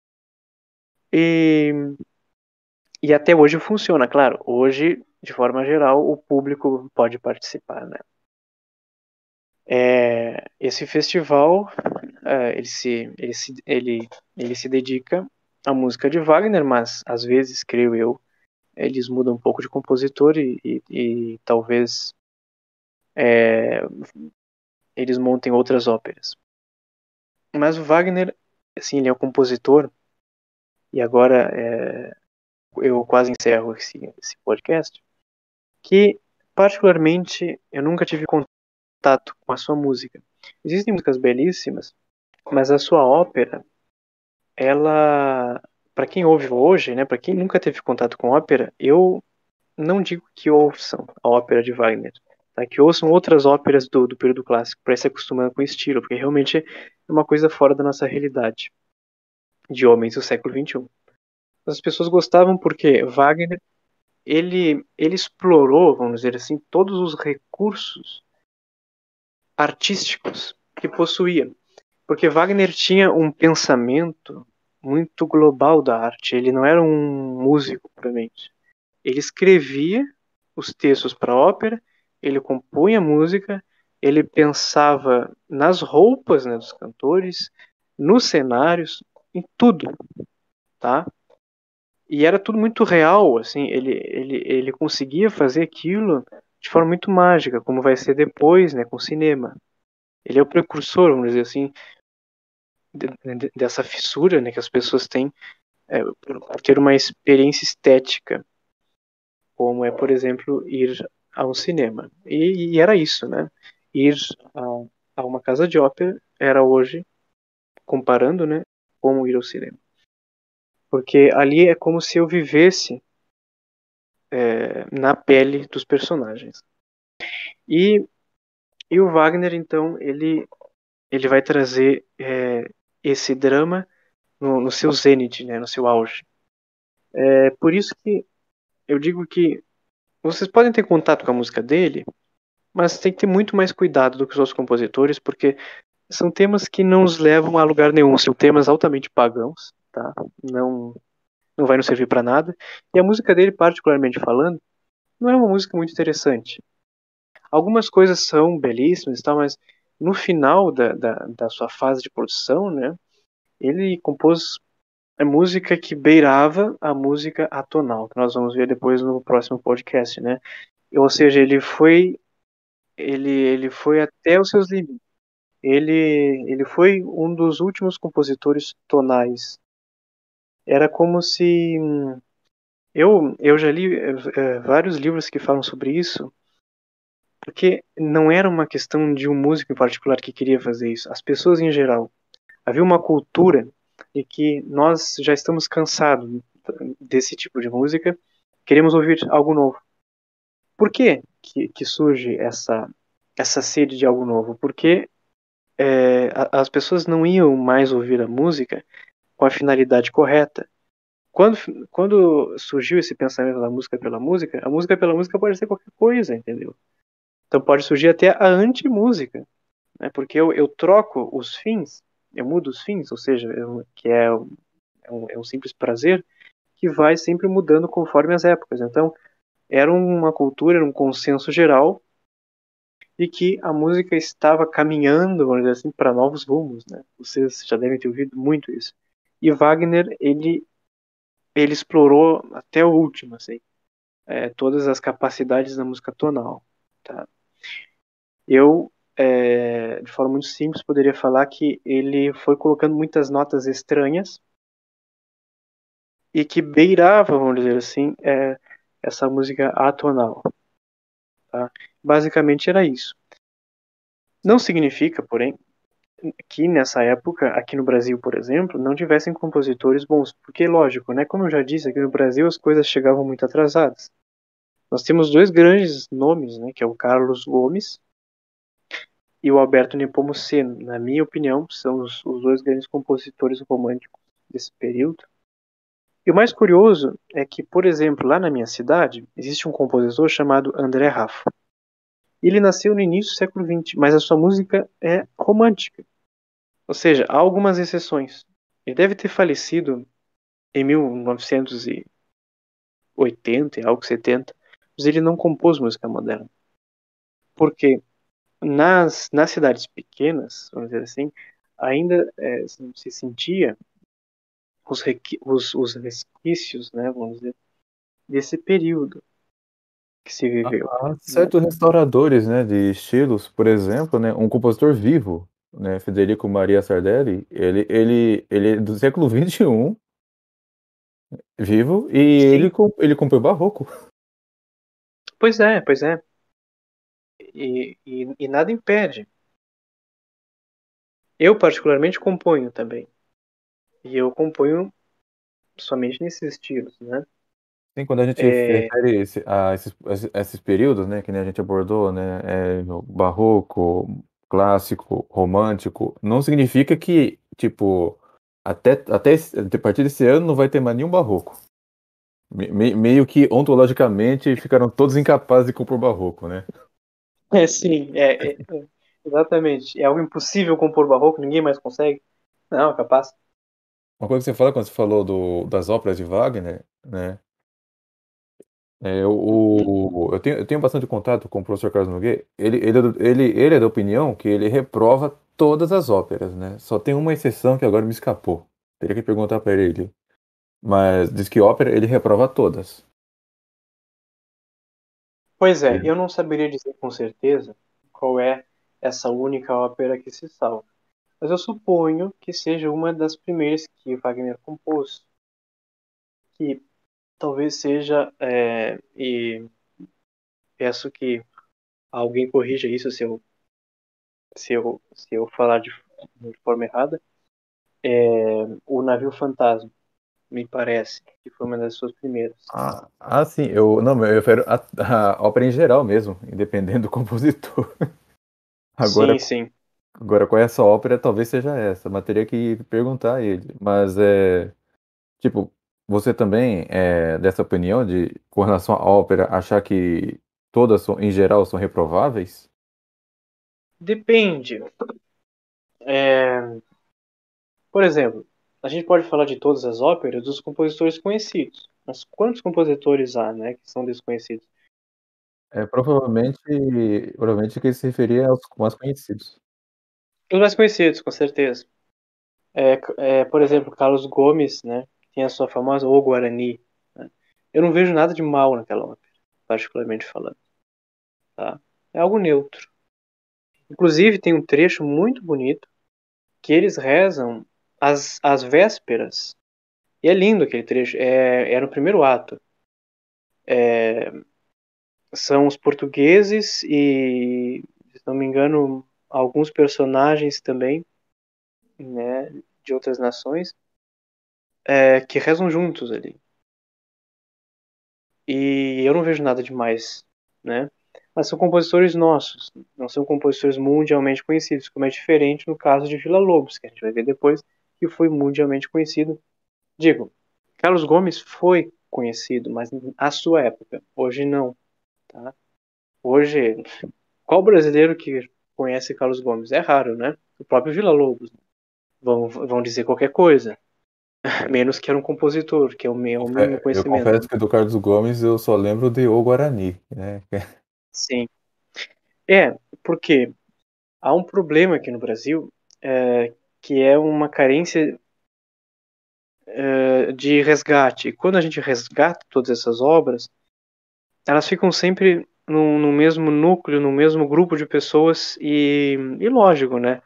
E, e até hoje funciona, claro. Hoje, de forma geral, o público pode participar, né? Esse festival, ele se dedica à música de Wagner, mas às vezes, creio eu, eles mudam um pouco de compositor e talvez eles montem outras óperas. Mas o Wagner, assim, ele é um compositor, e agora eu quase encerro esse podcast, que particularmente eu nunca tive contato com a sua música. Existem músicas belíssimas, mas a sua ópera, ela, para quem ouve hoje, né, para quem nunca teve contato com ópera, eu não digo que ouçam a ópera de Wagner, tá? Que ouçam outras óperas do período clássico para ir se acostumando com o estilo, porque realmente é uma coisa fora da nossa realidade de homens do século XXI. As pessoas gostavam porque Wagner ele explorou, vamos dizer assim, todos os recursos artísticos que possuía, porque Wagner tinha um pensamento muito global da arte. Ele não era um músico puramente. Ele escrevia os textos para a ópera, ele compunha música, ele pensava nas roupas, né, dos cantores, nos cenários, em tudo, tá? E era tudo muito real, assim, ele conseguia fazer aquilo de forma muito mágica, como vai ser depois, né, com o cinema. Ele é o precursor, vamos dizer assim, dessa fissura, né, que as pessoas têm por ter uma experiência estética, como é, por exemplo, ir a um cinema. E era isso, né? Ir a uma casa de ópera era hoje, comparando, né, como ir ao cinema. Porque ali é como se eu vivesse na pele dos personagens. E, e o Wagner, então, ele vai trazer esse drama no seu zênite, né, no seu auge. É por isso que eu digo que vocês podem ter contato com a música dele, mas tem que ter muito mais cuidado do que os outros compositores, porque são temas que não os levam a lugar nenhum, são temas altamente pagãos, tá? Não vai nos servir para nada. E a música dele, particularmente falando, não é uma música muito interessante. Algumas coisas são belíssimas e tal, mas no final da sua fase de produção, né, ele compôs a música que beirava a música atonal, que nós vamos ver depois no próximo podcast, né? Ou seja, ele foi até os seus limites. Ele foi um dos últimos compositores tonais. Era como se eu já li vários livros que falam sobre isso, porque não era uma questão de um músico em particular que queria fazer isso. As pessoas em geral. Havia uma cultura de que nós já estamos cansados desse tipo de música, queremos ouvir algo novo. Por que surge essa sede de algo novo? Porque as pessoas não iam mais ouvir a música com a finalidade correta. Quando, quando surgiu esse pensamento da música pela música, a música pela música pode ser qualquer coisa, entendeu? Então pode surgir até a anti-música, né? Porque eu troco os fins, eu mudo os fins, ou seja, que é um simples prazer que vai sempre mudando conforme as épocas. Então era uma cultura, era um consenso geral de que a música estava caminhando, vamos dizer assim, para novos rumos, né? Vocês já devem ter ouvido muito isso. E Wagner, ele explorou até o último, assim, todas as capacidades da música tonal, tá? Eu de forma muito simples, poderia falar que ele foi colocando muitas notas estranhas e que beirava, vamos dizer assim, essa música atonal. Tá? Basicamente era isso. Não significa, porém, que nessa época, aqui no Brasil, por exemplo, não tivessem compositores bons, porque lógico, né? Como eu já disse, aqui no Brasil as coisas chegavam muito atrasadas. Nós temos dois grandes nomes, né? Que é o Carlos Gomes e o Alberto Nepomuceno. Na minha opinião, são os dois grandes compositores românticos desse período. E o mais curioso é que, por exemplo, lá na minha cidade, existe um compositor chamado André Raffo. Ele nasceu no início do século XX, mas a sua música é romântica. Ou seja, há algumas exceções. Ele deve ter falecido em 1980, algo 70, mas ele não compôs música moderna. Porque nas cidades pequenas, vamos dizer assim, ainda se sentia os resquícios, né, vamos dizer, desse período que se viveu. Há Né? certos restauradores, né, de estilos, por exemplo, né, um compositor vivo, né, Federico Maria Sardelli, ele é do século XXI, vivo, e Sim, ele compõe barroco. pois é, pois é. E nada impede. Eu, particularmente, componho também. E eu componho somente nesses estilos, né? Sim, quando a gente se É, refere a esses períodos, né, que nem a gente abordou, né, no barroco, clássico, romântico, não significa que, tipo, a partir desse ano não vai ter mais nenhum barroco. Meio que ontologicamente ficaram todos incapazes de compor barroco, né? sim, exatamente. É algo impossível compor barroco, ninguém mais consegue. Não, é capaz. Uma coisa que você fala quando você falou das óperas de Wagner, né? Uhum. Eu tenho bastante contato com o professor Carlos Nogueira. Ele é da opinião que ele reprova todas as óperas, né? Só tem uma exceção que agora me escapou. Teria que perguntar para ele. Mas diz que ópera ele reprova todas. Pois é, Ele- eu não saberia dizer com certeza qual é essa única ópera que se salva. Mas eu suponho que seja uma das primeiras que Wagner compôs, que talvez seja, e peço que alguém corrija isso se eu falar de forma errada, o Navio Fantasma, me parece, que foi uma das suas primeiras. sim, não, eu refiro a ópera em geral mesmo, independente do compositor. Agora, Sim, sim. agora qual é essa ópera, talvez seja essa, mas teria que perguntar a ele. Mas tipo, você também é dessa opinião de, com relação à ópera, achar que todas, em geral, são reprováveis? Depende. É, por exemplo, a gente pode falar de todas as óperas dos compositores conhecidos. Mas quantos compositores há, né, que são desconhecidos? Provavelmente que ele se referia aos mais conhecidos. Os mais conhecidos, com certeza. Por exemplo, Carlos Gomes, né, tem a sua famosa O Guarani. Né? Eu não vejo nada de mal naquela ópera, particularmente falando. Tá? É algo neutro. Inclusive, tem um trecho muito bonito que eles rezam as vésperas. E é lindo aquele trecho. É no primeiro ato. São os portugueses e, se não me engano, alguns personagens também, né, de outras nações, que rezam juntos ali. E eu não vejo nada demais, né? Mas são compositores nossos, não são compositores mundialmente conhecidos, como é diferente no caso de Villa-Lobos, que a gente vai ver depois, que foi mundialmente conhecido. Digo, Carlos Gomes foi conhecido, mas à sua época. Hoje não, tá? Hoje, qual brasileiro que conhece Carlos Gomes? É raro, né? O próprio Villa-Lobos vão dizer qualquer coisa, menos que era um compositor, que é o mínimo Eu conhecimento. confesso que do Carlos Gomes eu só lembro de O Guarani, né? Sim. Porque há um problema aqui no Brasil, que é uma carência de resgate. E quando a gente resgata todas essas obras, elas ficam sempre no mesmo núcleo, no mesmo grupo de pessoas e lógico, né?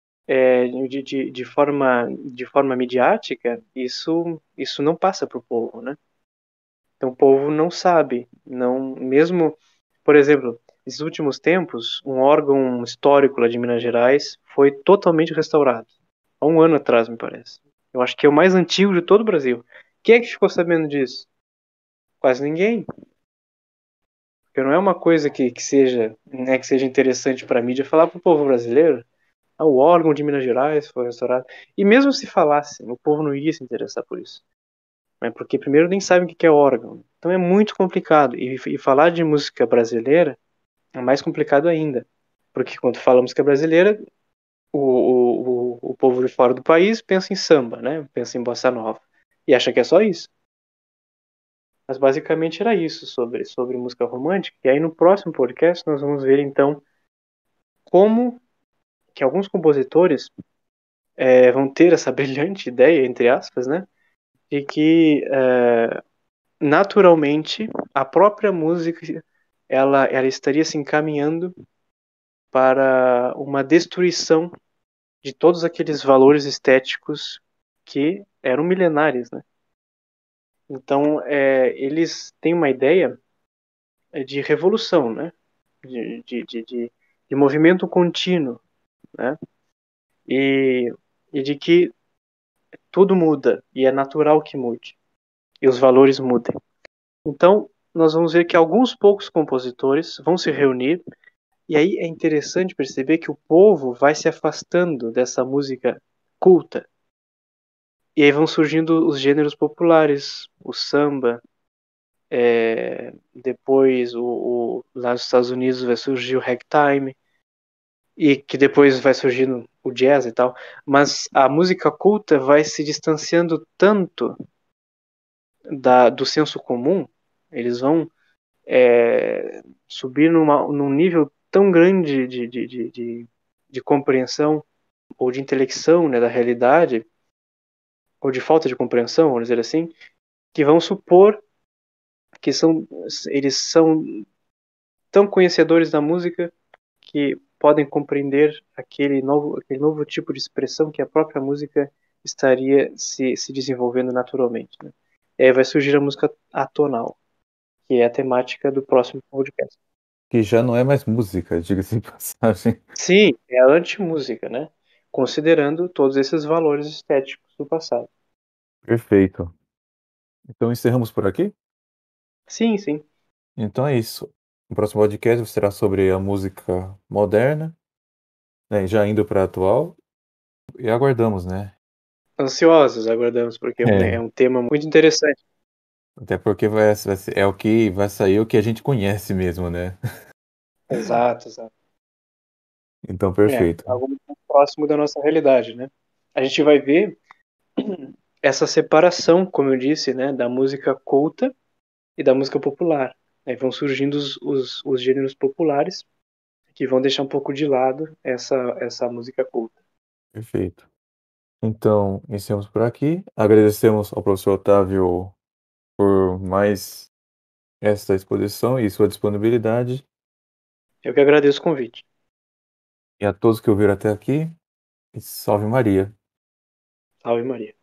De forma midiática, isso não passa para o povo, né? Então o povo não sabe, não mesmo, por exemplo, nesses últimos tempos, um órgão histórico lá de Minas Gerais foi totalmente restaurado, há um ano atrás, me parece. Eu acho que é o mais antigo de todo o Brasil. Quem é que ficou sabendo disso? Quase ninguém. Porque não é uma coisa que seja, né, que seja interessante para a mídia falar para o povo brasileiro. Ah, o órgão de Minas Gerais foi restaurado. E mesmo se falasse, o povo não iria se interessar por isso. Né? Porque primeiro nem sabem o que é órgão. Então é muito complicado. E falar de música brasileira é mais complicado ainda. Porque quando fala música brasileira, o povo de fora do país pensa em samba, né? Pensa em bossa nova. E acha que é só isso. Mas basicamente era isso sobre música romântica. E aí no próximo podcast nós vamos ver então como que alguns compositores vão ter essa brilhante ideia, entre aspas, né? De que naturalmente a própria música ela estaria se encaminhando para uma destruição de todos aqueles valores estéticos que eram milenares, né? Então eles têm uma ideia de revolução, né? De movimento contínuo, né? E, e de que tudo muda e é natural que mude e os valores mudem. Então, nós vamos ver que alguns poucos compositores vão se reunir, e aí é interessante perceber que o povo vai se afastando dessa música culta. E aí vão surgindo os gêneros populares, o samba, depois lá nos Estados Unidos vai surgir o ragtime, e que depois vai surgindo o jazz e tal. Mas a música culta vai se distanciando tanto do senso comum, eles vão subir num nível tão grande de compreensão ou de intelecção, né, da realidade, ou de falta de compreensão, vamos dizer assim, que vão supor que eles são tão conhecedores da música que podem compreender aquele novo tipo de expressão que a própria música estaria se desenvolvendo naturalmente. Né? E aí vai surgir a música atonal, que é a temática do próximo podcast. Que já não é mais música, diga-se de passagem. Sim, é a antimúsica, né? Considerando todos esses valores estéticos do passado. Perfeito. Então encerramos por aqui? Sim, sim. Então é isso. O próximo podcast será sobre a música moderna, né, já indo para a atual, e aguardamos, né? Ansiosos aguardamos, porque é É, um tema muito interessante. até porque é o que vai sair o que a gente conhece mesmo, né? Exato, exato. Então, É, perfeito. algo muito próximo da nossa realidade, né? A gente vai ver essa separação, como eu disse, né, da música culta e da música popular. Aí vão surgindo os gêneros populares que vão deixar um pouco de lado essa música culta. Perfeito. Então, iniciamos por aqui. Agradecemos ao professor Otávio por mais esta exposição e sua disponibilidade. Eu que agradeço o convite. E a todos que ouviram até aqui, e salve Maria. Salve Maria.